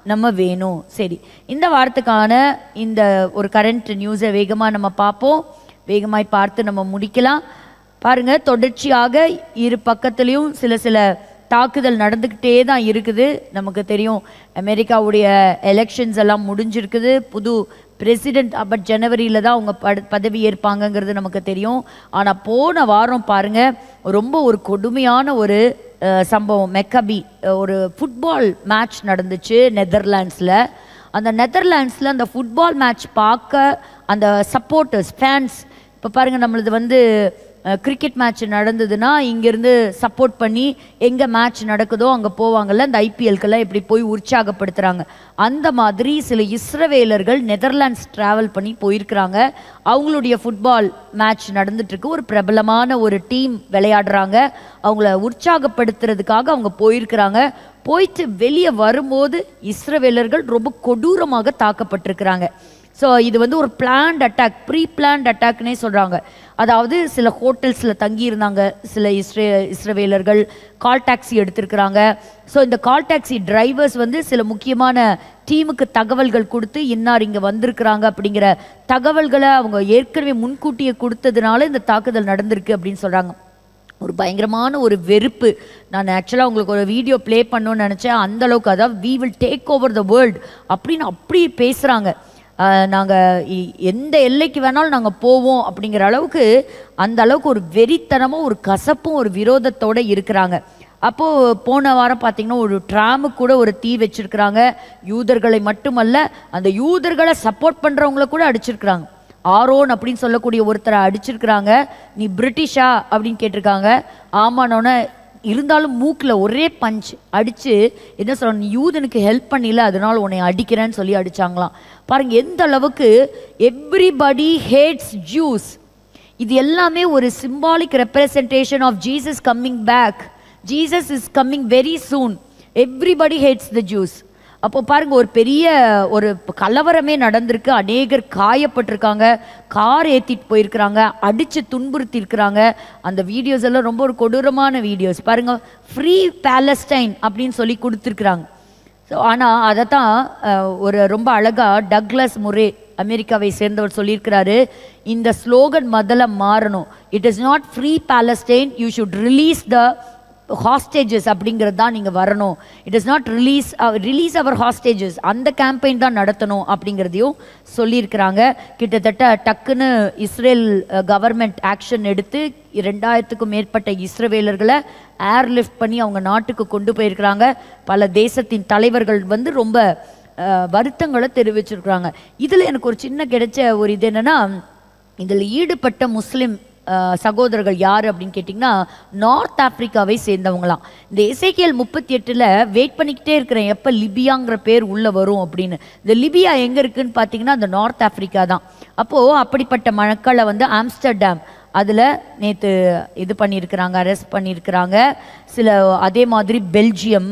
நம்ம வேணும். சரி, இந்த வாரத்துக்கான இந்த ஒரு கரண்ட் நியூஸை வேகமாக நம்ம பார்ப்போம். வேகமாய் பார்த்து நம்ம முடிக்கலாம். பாருங்க, தொடர்ச்சியாக இரு பக்கத்துலேயும் சில தாக்குதல் நடந்துக்கிட்டே தான் இருக்குது. நமக்கு தெரியும் அமெரிக்காவுடைய எலெக்ஷன்ஸ் எல்லாம் முடிஞ்சிருக்குது. புது பிரசிடெண்ட் அப்போ ஜனவரியில் தான் அவங்க பதவி ஏற்பாங்கங்கிறது நமக்கு தெரியும். ஆனால் போன வாரம் பாருங்க, ரொம்ப ஒரு கொடுமையான ஒரு சம்பவம். மெக்கபி ஒரு ஃபுட்பால் மேட்ச் நடந்துச்சு நெதர்லாண்ட்ஸில். அந்த நெதர்லாண்ட்ஸில் அந்த ஃபுட்பால் மேட்ச் பார்க்க அந்த சப்போர்ட்டர்ஸ், ஃபேன்ஸ், இப்போ பாருங்கள் நம்மளது கிரிக்கெட் மேட்ச் நடந்ததுன்னா இங்கேருந்து சப்போர்ட் பண்ணி எங்கே மேட்ச் நடக்குதோ அங்கே போவாங்கள்ல, அந்த ஐபிஎல்கெல்லாம் இப்படி போய் உற்சாகப்படுத்துகிறாங்க. அந்த மாதிரி சில இஸ்ரவேலர்கள் நெதர்லாண்ட்ஸ் ட்ராவல் பண்ணி போயிருக்கிறாங்க. அவங்களுடைய ஃபுட்பால் மேட்ச் நடந்துட்டுருக்கு. ஒரு பிரபலமான ஒரு டீம் விளையாடுறாங்க. அவங்கள உற்சாகப்படுத்துறதுக்காக அவங்க போயிருக்கிறாங்க. போயிட்டு வெளியே வரும்போது இஸ்ரவேலர்கள் ரொம்ப கொடூரமாக தாக்கப்பட்டிருக்கிறாங்க. ஸோ இது ஒரு பிளான்ட் அட்டாக், ப்ரீ பிளான்ட் அட்டாக்னே சொல்கிறாங்க. அதாவது சில ஹோட்டல்ஸில் தங்கியிருந்தாங்க சில இஸ்ரவேலர்கள். கால் டாக்ஸி எடுத்திருக்கிறாங்க. ஸோ இந்த கால் டாக்ஸி டிரைவர்ஸ் சில முக்கியமான டீமுக்கு தகவல்கள் கொடுத்து இன்னார் இங்கே வந்திருக்கிறாங்க அப்படிங்கிற தகவல்களை அவங்க ஏற்கனவே முன்கூட்டியே கொடுத்ததுனால இந்த தாக்குதல் நடந்திருக்கு அப்படின்னு சொல்கிறாங்க. ஒரு பயங்கரமான ஒரு வெறுப்பு. நான் ஆக்சுவலாக உங்களுக்கு ஒரு வீடியோ ப்ளே பண்ணணும்னு நினச்சேன். அந்தளவுக்கு, அதாவது we will take over the world அப்படின்னு அப்படி பேசுகிறாங்க. நாங்கள் எந்த எல்லைக்கு வேணாலும் நாங்கள் போவோம் அப்படிங்கிற அளவுக்கு, அந்த அளவுக்கு ஒரு வெறித்தனமும் ஒரு கசப்பும் ஒரு விரோதத்தோடு இருக்கிறாங்க. அப்போது போன வாரம் பார்த்திங்கன்னா ஒரு ட்ராமுக்கு கூட ஒரு தீ வச்சுருக்கிறாங்க. யூதர்களை மட்டுமல்ல, அந்த யூதர்களை சப்போர்ட் பண்ணுறவங்கள கூட அடிச்சிருக்கிறாங்க. ஆரோன் அப்படின்னு சொல்லக்கூடிய ஒருத்தரை அடிச்சிருக்கிறாங்க. நீ பிரிட்டிஷா அப்படின்னு கேட்டிருக்காங்க. ஆமானோன்னு, இருந்தாலும் மூக்கில் ஒரே பஞ்ச் அடித்து என்ன சொல்கிறாங்க, நீ யூதனுக்கு ஹெல்ப் பண்ணல அதனால உன்னை அடிக்கிறேன்னு சொல்லி அடித்தாங்களாம். பாருங்கள் எந்த அளவுக்கு. Everybody hates Jews. இது எல்லாமே ஒரு symbolic representation of Jesus coming back. Jesus is coming very soon. Everybody hates the Jews. அப்போ பாருங்கள், ஒரு பெரிய ஒரு கலவரமே நடந்திருக்கு. அநேகர் காயப்பட்டிருக்காங்க. கார் ஏற்றிட்டு போயிருக்கிறாங்க. அடித்து துன்புறுத்தி இருக்கிறாங்க. அந்த வீடியோஸ் எல்லாம் ரொம்ப ஒரு கொடூரமான வீடியோஸ். பாருங்கள், ஃப்ரீ பாலஸ்டைன் அப்படின்னு சொல்லி கொடுத்துருக்குறாங்க. ஸோ ஆனால் அதை தான் ஒரு ரொம்ப அழகாக டக்ளஸ் முரே, அமெரிக்காவை சேர்ந்தவர் சொல்லியிருக்கிறாரு. இந்த ஸ்லோகன் முதல்ல மாறணும். It is not free Palestine, you should release the hostages அப்படிங்கிறது தான் நீங்கள் வரணும். It is not release our hostages, அந்த கேம்பெயின் தான் நடத்தணும் அப்படிங்கிறதையும் சொல்லியிருக்கிறாங்க. கிட்டத்தட்ட டக்குன்னு இஸ்ரேல் கவர்மெண்ட் ஆக்ஷன் எடுத்து 2000க்கும் மேற்பட்ட இஸ்ரவேலர்களை ஏர்லிஃப்ட் பண்ணி அவங்க நாட்டுக்கு கொண்டு போயிருக்கிறாங்க. பல தேசத்தின் தலைவர்கள் ரொம்ப வருத்தங்களை தெரிவிச்சிருக்கிறாங்க. இதில் எனக்கு ஒரு சின்ன கிடைச்ச ஒரு இது என்னென்னா, இதில் ஈடுபட்ட முஸ்லீம் சகோதரர்கள் யார் அப்படின்னு கேட்டிங்கன்னா, நார்த் ஆப்பிரிக்காவை சேர்ந்தவங்களாம். இந்த எசேக்கியேல் 38 வெயிட் பண்ணிக்கிட்டே இருக்கிறேன் எப்போ லிபியாங்கிற பேர் உள்ளே வரும் அப்படின்னு. இந்த லிபியா எங்கே இருக்குதுன்னு பார்த்தீங்கன்னா அந்த நார்த் ஆப்பிரிக்கா தான். அப்போது அப்படிப்பட்ட மக்களை ஆம்ஸ்டர்டாம் அதில் நேற்று இது பண்ணியிருக்கிறாங்க, அரெஸ்ட் பண்ணியிருக்கிறாங்க. சில அதே மாதிரி பெல்ஜியம்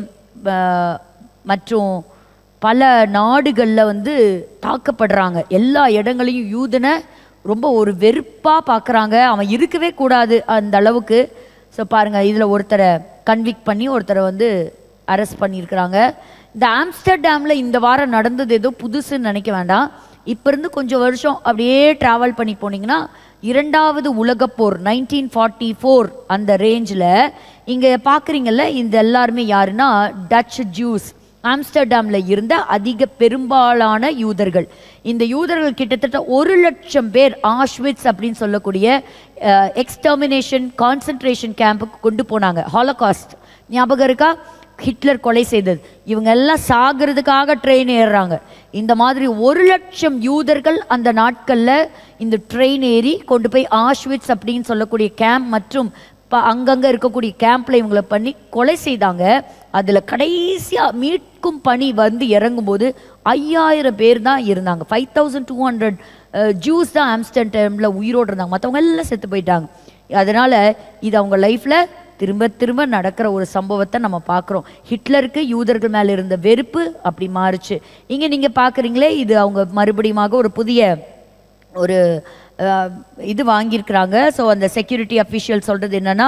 மற்றும் பல நாடுகளில் தாக்கப்படுறாங்க. எல்லா இடங்களையும் யூதனை ரொம்ப ஒரு வெறுப்பாக பார்க்குறாங்க. அவன் இருக்கவே கூடாது அந்த அளவுக்கு. ஸோ பாருங்கள், இதில் ஒருத்தரை கன்விக்ட் பண்ணி ஒருத்தரை அரெஸ்ட் பண்ணியிருக்கிறாங்க. இந்த ஆம்ஸ்டர்டாமில் இந்த வாரம் நடந்தது ஏதோ புதுசுன்னு நினைக்க வேண்டாம். இப்போ இருந்து கொஞ்சம் வருஷம் அப்படியே ட்ராவல் பண்ணி போனீங்கன்னா 2வது உலகப்போர் 1944 அந்த ரேஞ்சில் இங்கே பார்க்குறீங்கல்ல. இந்த எல்லாருமே யாருன்னா டச் ஜூஸ். ஆம்ஸ்டர்டாமில் இருந்த அதிக பெரும்பாலான யூதர்கள். இந்த யூதர்கள் கிட்டத்தட்ட 1,00,000 பேர் ஆஷ்விட்ஸ் அப்படின்னு சொல்லக்கூடிய எக்ஸ்டர்மினேஷன் கான்சன்ட்ரேஷன் கேம்புக்கு கொண்டு போனாங்க. ஹாலோகாஸ்ட் ஞாபகம் இருக்கா? ஹிட்லர் கொலை செய்தது. இவங்க எல்லாம் சாகிறதுக்காக ட்ரெயின் ஏறுறாங்க. இந்த மாதிரி 1,00,000 யூதர்கள் அந்த நாட்களில் இந்த ட்ரெயின் ஏறி கொண்டு போய் ஆஷ்விட்ஸ் அப்படின்னு சொல்லக்கூடிய கேம்ப் மற்றும் அங்கங்கே இருக்கக்கூடிய கேம்பில் இவங்களை பண்ணி கொலை செய்தாங்க. அதில் கடைசியாக மீட்கும் பணி இறங்கும்போது 5000 பேர் தான் இருந்தாங்க. 5200 ஜூஸ் தான் ஆம்ஸ்டர்டாமில் உயிரோடு இருந்தாங்க. மற்றவங்க எல்லாம் செத்து போயிட்டாங்க. அதனால் இது அவங்க லைஃப்பில் திரும்ப திரும்ப நடக்கிற ஒரு சம்பவத்தை நம்ம பார்க்குறோம். ஹிட்லருக்கு யூதர்கள் மேலே இருந்த வெறுப்பு அப்படி மாறுச்சு. இங்கே நீங்கள் பார்க்குறீங்களே, இது அவங்க மறுபடியும் ஒரு புதிய ஒரு இது வாங்கியிருக்கிறாங்க. ஸோ அந்த செக்யூரிட்டி அஃபிஷியல் சொல்கிறது என்னென்னா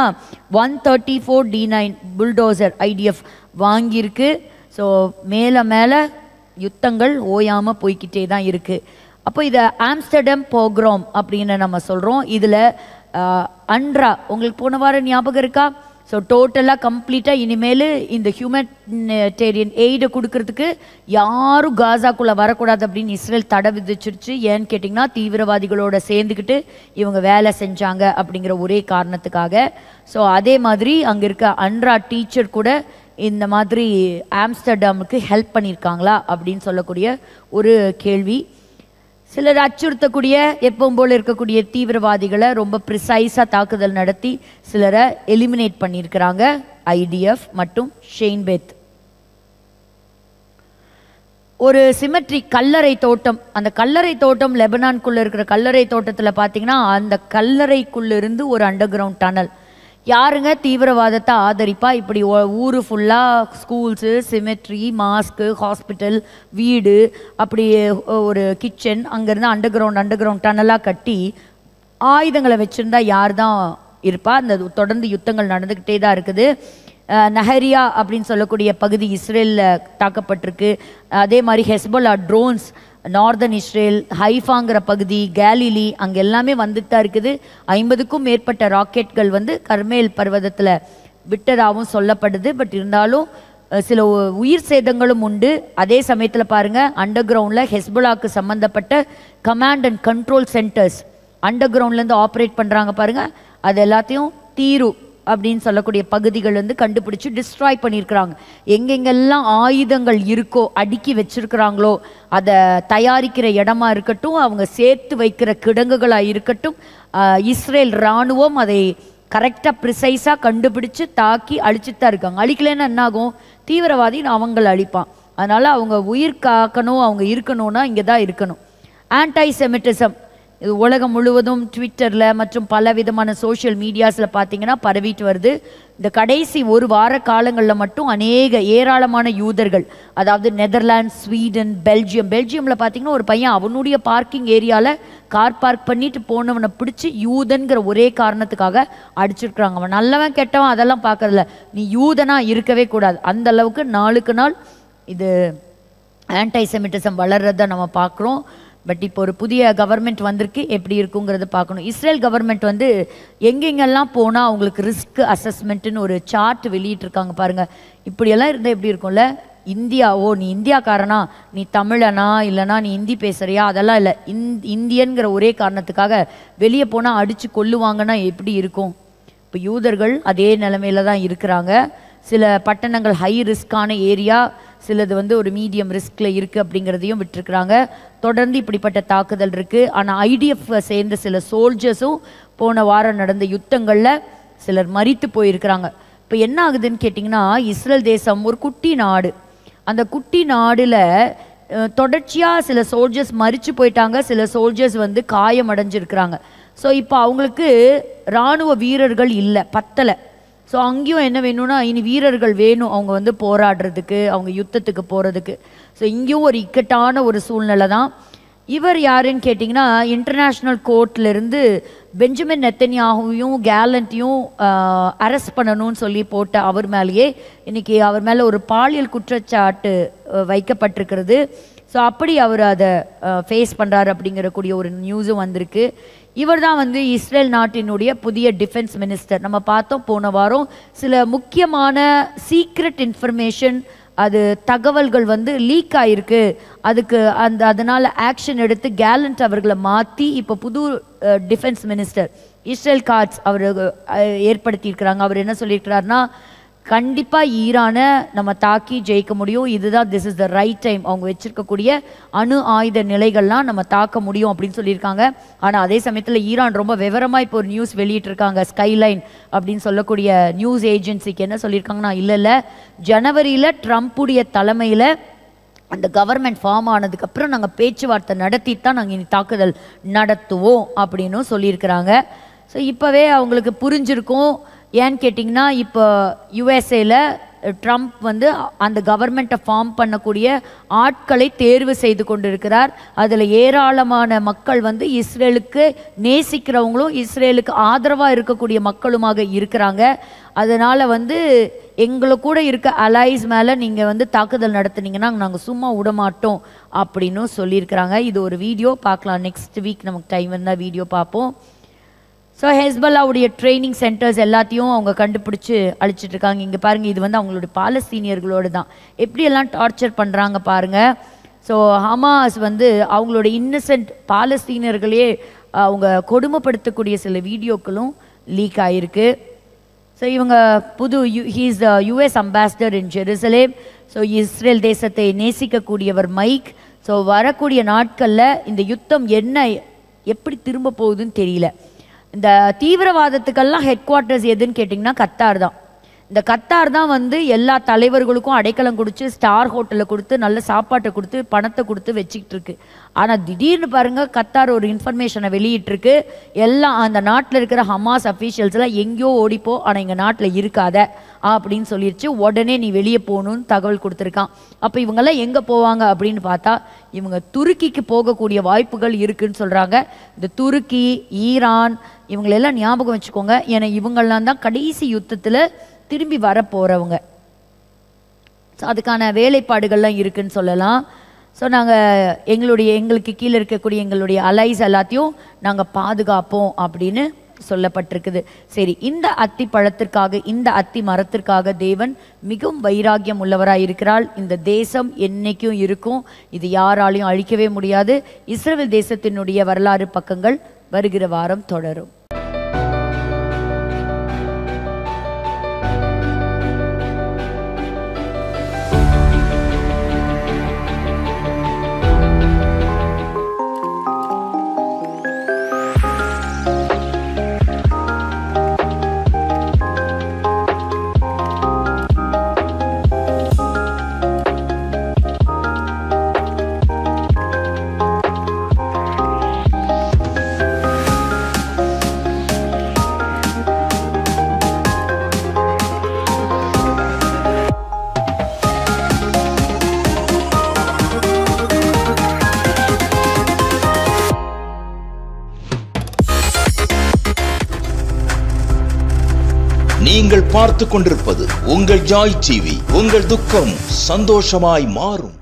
134 D9 புல்டோசர் IDF வாங்கியிருக்கு. ஸோ மேலே யுத்தங்கள் ஓயாமல் போய்கிட்டே தான் இருக்குது. அப்போ இதை ஆம்ஸ்டர்டம் போக்ரோம் அப்படின்னு நம்ம சொல்கிறோம். இதில் அன்ரா உங்களுக்கு போன வாரம் ஞாபகம் இருக்கா? ஸோ டோட்டலாக கம்ப்ளீட்டாக இனிமேல் இந்த ஹியூமனிடேரியன் எய்டை கொடுக்கறதுக்கு யாரும் காசாக்குள்ளே வரக்கூடாது அப்படின்னு இஸ்ரேல் தடை விதிச்சிருச்சு. ஏன்னு கேட்டிங்கன்னா தீவிரவாதிகளோட சேர்ந்துக்கிட்டு இவங்க வேலை செஞ்சாங்க அப்படிங்கிற ஒரே காரணத்துக்காக. ஸோ அதே மாதிரி அங்கே இருக்க அன்ரா டீச்சர் கூட இந்த மாதிரி ஆம்ஸ்டர்டாமுக்கு ஹெல்ப் பண்ணியிருக்காங்களா அப்படின்னு சொல்லக்கூடிய ஒரு கேள்வி. சிலர் அச்சுறுத்தக்கூடிய எப்பவும் போல இருக்கக்கூடிய தீவிரவாதிகளை ரொம்ப ப்ரிசைஸாக தாக்குதல் நடத்தி சிலரை எலிமினேட் பண்ணியிருக்கிறாங்க. IDF மற்றும் ஷெயின்பேத். ஒரு சிமெட்ரி கல்லறை தோட்டம், அந்த கல்லறை தோட்டம் லெபனான்குள்ளே இருக்கிற கல்லறை தோட்டத்தில் பார்த்தீங்கன்னா அந்த கல்லறைக்குள்ளேருந்து ஒரு அண்டர் கிரவுண்ட் டனல். யாருங்க தீவிரவாதத்தை ஆதரிப்பா? இப்படி ஊர் ஃபுல்லாக ஸ்கூல்ஸு, சிமெட்ரி, மாஸ்க்கு, ஹாஸ்பிட்டல், வீடு, அப்படி ஒரு கிச்சன், அங்கேருந்து அண்டர் கிரவுண்ட் டனலாக கட்டி ஆயுதங்களை வச்சுருந்தா யார் தான் இருப்பா? அந்த தொடர்ந்து யுத்தங்கள் நடந்துக்கிட்டே தான் இருக்குது. நஹரியா அப்படின்னு சொல்லக்கூடிய பகுதி இஸ்ரேலில் தாக்கப்பட்டிருக்கு. அதே மாதிரி ஹெஸ்போலா ட்ரோன்ஸ் நார்தன் இஸ்ரேல், ஹைஃபாங்கிற பகுதி, கேலிலி, அங்கே எல்லாமே வந்துட்டு தான் இருக்குது. 50க்கும் மேற்பட்ட ராக்கெட்கள் வந்து கர்மேல் பர்வதத்தில் விட்டதாகவும் சொல்லப்படுது. பட் இருந்தாலும் சில உயிர் சேதங்களும் உண்டு. அதே சமயத்தில் பாருங்கள், அண்டர் கிரவுண்டில் ஹெஸ்போலாவுக்கு சம்மந்தப்பட்ட கமாண்ட் அண்ட் கண்ட்ரோல் சென்டர்ஸ் அண்டர் கிரவுண்ட்லேருந்து ஆப்ரேட் பண்ணுறாங்க பாருங்கள். அது எல்லாத்தையும் தீரு அப்படின்னு சொல்லக்கூடிய பகுதிகள் வந்து கண்டுபிடிச்சு டிஸ்ட்ராய் பண்ணியிருக்கிறாங்க. எங்கெங்கெல்லாம் ஆயுதங்கள் இருக்கோ அடுக்கி வச்சிருக்கிறாங்களோ, அதை தயாரிக்கிற இடமா இருக்கட்டும், அவங்க சேர்த்து வைக்கிற கிடங்குகளாக இருக்கட்டும், இஸ்ரேல் இராணுவம் அதை கரெக்டாக ப்ரிசைஸாக கண்டுபிடிச்சு தாக்கி அழிச்சுட்டு தான் இருக்காங்க. அழிக்கலைன்னா என்ன ஆகும்? தீவிரவாதி அவங்களை அழிப்பான். அதனால் அவங்க உயிர் காக்கணும், அவங்க இருக்கணும்னா இங்கே தான் இருக்கணும். ஆன்டை செமிட்டிசம் இது உலகம் முழுவதும் ட்விட்டரில் மற்றும் பல விதமான சோஷியல் மீடியாஸில் பார்த்தீங்கன்னா பரவிட்டு வருது. இந்த கடைசி ஒரு வார காலங்களில் மட்டும் ஏராளமான யூதர்கள், அதாவது நெதர்லாண்ட்ஸ், ஸ்வீடன், பெல்ஜியமில் பார்த்தீங்கன்னா ஒரு பையன் அவனுடைய பார்க்கிங் ஏரியாவில் கார் பார்க் பண்ணிட்டு போனவனை பிடிச்சி யூதன்கிற ஒரே காரணத்துக்காக அடிச்சிருக்கிறாங்க. அவன் நல்லவன் கெட்டவன் அதெல்லாம் பார்க்கறதில்ல, நீ யூதனாக இருக்கவே கூடாது. அந்த அளவுக்கு நாளுக்கு நாள் இது ஆன்டைசெமிட்டிசம் வளர்றதை நம்ம பார்க்குறோம். பட் இப்போ ஒரு புதிய கவர்மெண்ட் வந்திருக்கு, எப்படி இருக்குங்கிறத பார்க்கணும். இஸ்ரேல் கவர்மெண்ட் வந்து எங்கெங்கெல்லாம் போனால் அவங்களுக்கு ரிஸ்க் அசஸ்மெண்ட்டுன்னு ஒரு சார்ட் வெளியிட்டிருக்காங்க பாருங்கள். இப்படியெல்லாம் இருந்தால் எப்படி இருக்கும்ல? இந்தியாவோ, நீ இந்தியாக்காரனா, நீ தமிழனா, இல்லைனா நீ ஹிந்தி பேசுகிறியா, அதெல்லாம் இல்லை. இந்தியன்கிற ஒரே காரணத்துக்காக வெளியே போனால் அடித்து கொல்லுவாங்கன்னா எப்படி இருக்கும்? இப்போ யூதர்கள் அதே நிலைமையில தான் இருக்கிறாங்க. சில பட்டணங்கள் ஹை ரிஸ்க்கான ஏரியா, சிலது வந்து ஒரு மீடியம் ரிஸ்கில் இருக்குது அப்படிங்கிறதையும் விட்டுருக்குறாங்க. தொடர்ந்து இப்படிப்பட்ட தாக்குதல் இருக்குது. ஆனால் IDF சேர்ந்த சில சோல்ஜர்ஸும் போன வாரம் நடந்த யுத்தங்களில் சிலர் மரித்து போயிருக்கிறாங்க. இப்போ என்ன ஆகுதுன்னு கேட்டிங்கன்னா, இஸ்ரேல் தேசம் ஒரு குட்டி நாடு. அந்த குட்டி நாடில் தொடர்ச்சியாக சில சோல்ஜர்ஸ் மரித்து போயிட்டாங்க, சில சோல்ஜர்ஸ் வந்து காயமடைஞ்சிருக்கிறாங்க. ஸோ இப்போ அவங்களுக்கு இராணுவ வீரர்கள் இல்லை, பத்தலை. ஸோ அங்கேயும் என்ன வேணும்னா இனி வீரர்கள் வேணும், அவங்க வந்து போராடுறதுக்கு, அவங்க யுத்தத்துக்கு போகிறதுக்கு. ஸோ இங்கேயும் ஒரு இக்கட்டான ஒரு சூழ்நிலை தான். இவர் யாருன்னு கேட்டிங்கன்னா, இன்டர்நேஷ்னல் கோர்ட்லேருந்து பெஞ்சமின் நெத்தன்யாஹுவையும் கேலண்ட்டையும் அரெஸ்ட் பண்ணணும்னு சொல்லி போட்ட அவர் மேலேயே இன்றைக்கி அவர் மேலே ஒரு பாலியல் குற்றச்சாட்டு வைக்கப்பட்டிருக்கிறது. ஸோ அப்படி அவர் அதை ஃபேஸ் பண்ணுறாரு அப்படிங்கிற கூடிய ஒரு நியூஸும் வந்திருக்கு. இவர் தான் வந்து இஸ்ரேல் நாட்டினுடைய புதிய டிஃபென்ஸ் மினிஸ்டர். நம்ம பார்த்தோம் போன வாரம் சில முக்கியமான சீக்ரெட் இன்ஃபர்மேஷன், அது தகவல்கள் வந்து லீக் ஆகிருக்கு. அதனால் ஆக்ஷன் எடுத்து கேலண்ட் அவர்களை மாற்றி இப்போ புது டிஃபென்ஸ் மினிஸ்டர் இஸ்ரேல் காட்ஸ் அவர் ஏற்படுத்தியிருக்கிறாங்க. அவர் என்ன சொல்லியிருக்கிறாருன்னா, கண்டிப்பாக ஈரானை நம்ம தாக்கி ஜெயிக்க முடியும், இதுதான் this is the right time, அவங்க வச்சிருக்கக்கூடிய அணு ஆயுத நிலைகள்லாம் நம்ம தாக்க முடியும் அப்படின்னு சொல்லியிருக்காங்க. ஆனால் அதே சமயத்தில் ஈரான் ரொம்ப விவரமாக இப்போ ஒரு நியூஸ் வெளியிட்டிருக்காங்க. ஸ்கைலைன் அப்படின்னு சொல்லக்கூடிய நியூஸ் ஏஜென்சிக்கு என்ன சொல்லியிருக்காங்கன்னா, இல்லை ஜனவரியில் ட்ரம்ப்புடைய தலைமையில் அந்த கவர்மெண்ட் ஃபார்ம் ஆனதுக்கப்புறம் நாங்கள் பேச்சுவார்த்தை நடத்தி தான் நாங்கள் இனி தாக்குதல் நடத்துவோம் அப்படின்னு சொல்லியிருக்கிறாங்க. ஸோ இப்போவே அவங்களுக்கு புரிஞ்சிருக்கும். ஏன்னு கேட்டிங்கன்னா, இப்போ யுஎஸ்ஏல ட்ரம்ப் வந்து அந்த கவர்மெண்ட்டை ஃபார்ம் பண்ணக்கூடிய ஆட்களை தேர்வு செய்து கொண்டிருக்கிறார். அதில் ஏராளமான மக்கள் வந்து இஸ்ரேலுக்கு நேசிக்கிறவங்களும் இஸ்ரேலுக்கு ஆதரவாக இருக்கக்கூடிய மக்களுமாக இருக்கிறாங்க. அதனால் வந்து எங்களை கூட இருக்க அலைஸ் மேலே நீங்கள் வந்து தாக்குதல் நடத்துனீங்கன்னா நாங்கள் சும்மா விடமாட்டோம் அப்படின்னு சொல்லியிருக்கிறாங்க. இது ஒரு வீடியோ பார்க்கலாம், நெக்ஸ்ட் வீக் நமக்கு டைம் இருந்தால் வீடியோ பார்ப்போம். ஸோ ஹெஸ்பல்லாவுடைய ட்ரைனிங் சென்டர்ஸ் எல்லாத்தையும் அவங்க கண்டுபிடிச்சி அழிச்சிட்ருக்காங்க. இங்கே பாருங்கள், இது வந்து அவங்களுடைய பாலஸ்தீனியர்களோடு தான் எப்படியெல்லாம் டார்ச்சர் பண்ணுறாங்க பாருங்கள். ஸோ ஹமாஸ் வந்து அவங்களோட இன்னசென்ட் பாலஸ்தீனியர்களே அவங்க கொடுமைப்படுத்தக்கூடிய சில வீடியோக்களும் லீக் ஆகிருக்கு. ஸோ இவங்க he's the US ambassador in Jerusalem. So Israel தேசத்தை நேசிக்கக்கூடியவர் மைக். ஸோ வரக்கூடிய நாட்களில் இந்த யுத்தம் எப்படி திரும்ப போகுதுன்னு தெரியல. இந்த தீவிரவாதத்துக்கெல்லாம் ஹெட் குவார்ட்டர்ஸ் எதுன்னு கேட்டிங்கன்னா கத்தார் தான். இந்த கத்தார் தான் வந்து எல்லா தலைவர்களுக்கும் அடைக்கலம் கொடுத்து ஸ்டார் ஹோட்டலில் கொடுத்து நல்ல சாப்பாட்டை கொடுத்து பணத்தை கொடுத்து வச்சுக்கிட்டு இருக்கு. ஆனால் திடீர்னு பாருங்கள், கத்தார் ஒரு இன்ஃபர்மேஷனை வெளியிட்டிருக்கு. எல்லாம் அந்த நாட்டில் இருக்கிற ஹமாஸ் அஃபீஷியல்ஸ்லாம் எங்கேயோ ஓடிப்போ, ஆனால் எங்கள் நாட்டில் இருக்காத அப்படின்னு சொல்லிடுச்சு. உடனே நீ வெளியே போகணுன்னு தகவல் கொடுத்துருக்கான். அப்போ இவங்கெல்லாம் எங்கே போவாங்க அப்படின்னு பார்த்தா இவங்க துருக்கிக்கு போகக்கூடிய வாய்ப்புகள் இருக்குன்னு சொல்கிறாங்க. இந்த துருக்கி, ஈரான் இவங்களெல்லாம் ஞாபகம் வச்சுக்கோங்க. ஏன்னா இவங்கெல்லாம் தான் கடைசி யுத்தத்தில் திரும்பி வர போகிறவங்க. ஸோ அதுக்கான வேலைப்பாடுகள்லாம் இருக்குதுன்னு சொல்லலாம். ஸோ நாங்கள் எங்களுக்கு கீழே இருக்கக்கூடிய எங்களுடைய அலைஸ் எல்லாத்தையும் நாங்கள் பாதுகாப்போம் அப்படின்னு சொல்லப்பட்டிருக்குது. சரி, இந்த அத்தி பழத்திற்காக, இந்த அத்தி மரத்திற்காக தேவன் மிகவும் வைராக்கியம் உள்ளவராக இருக்கிறாள். இந்த தேசம் என்னைக்கும் இருக்கும், இது யாராலையும் அழிக்கவே முடியாது. இஸ்ரவேல் தேசத்தினுடைய வரலாறு பக்கங்கள் வருகிற வாரம் தொடரும்.
நீங்கள் பார்த்து கொண்டிருப்பது உங்கள் ஜாய் டிவி. உங்கள் துக்கம் சந்தோஷமாய் மாறும்.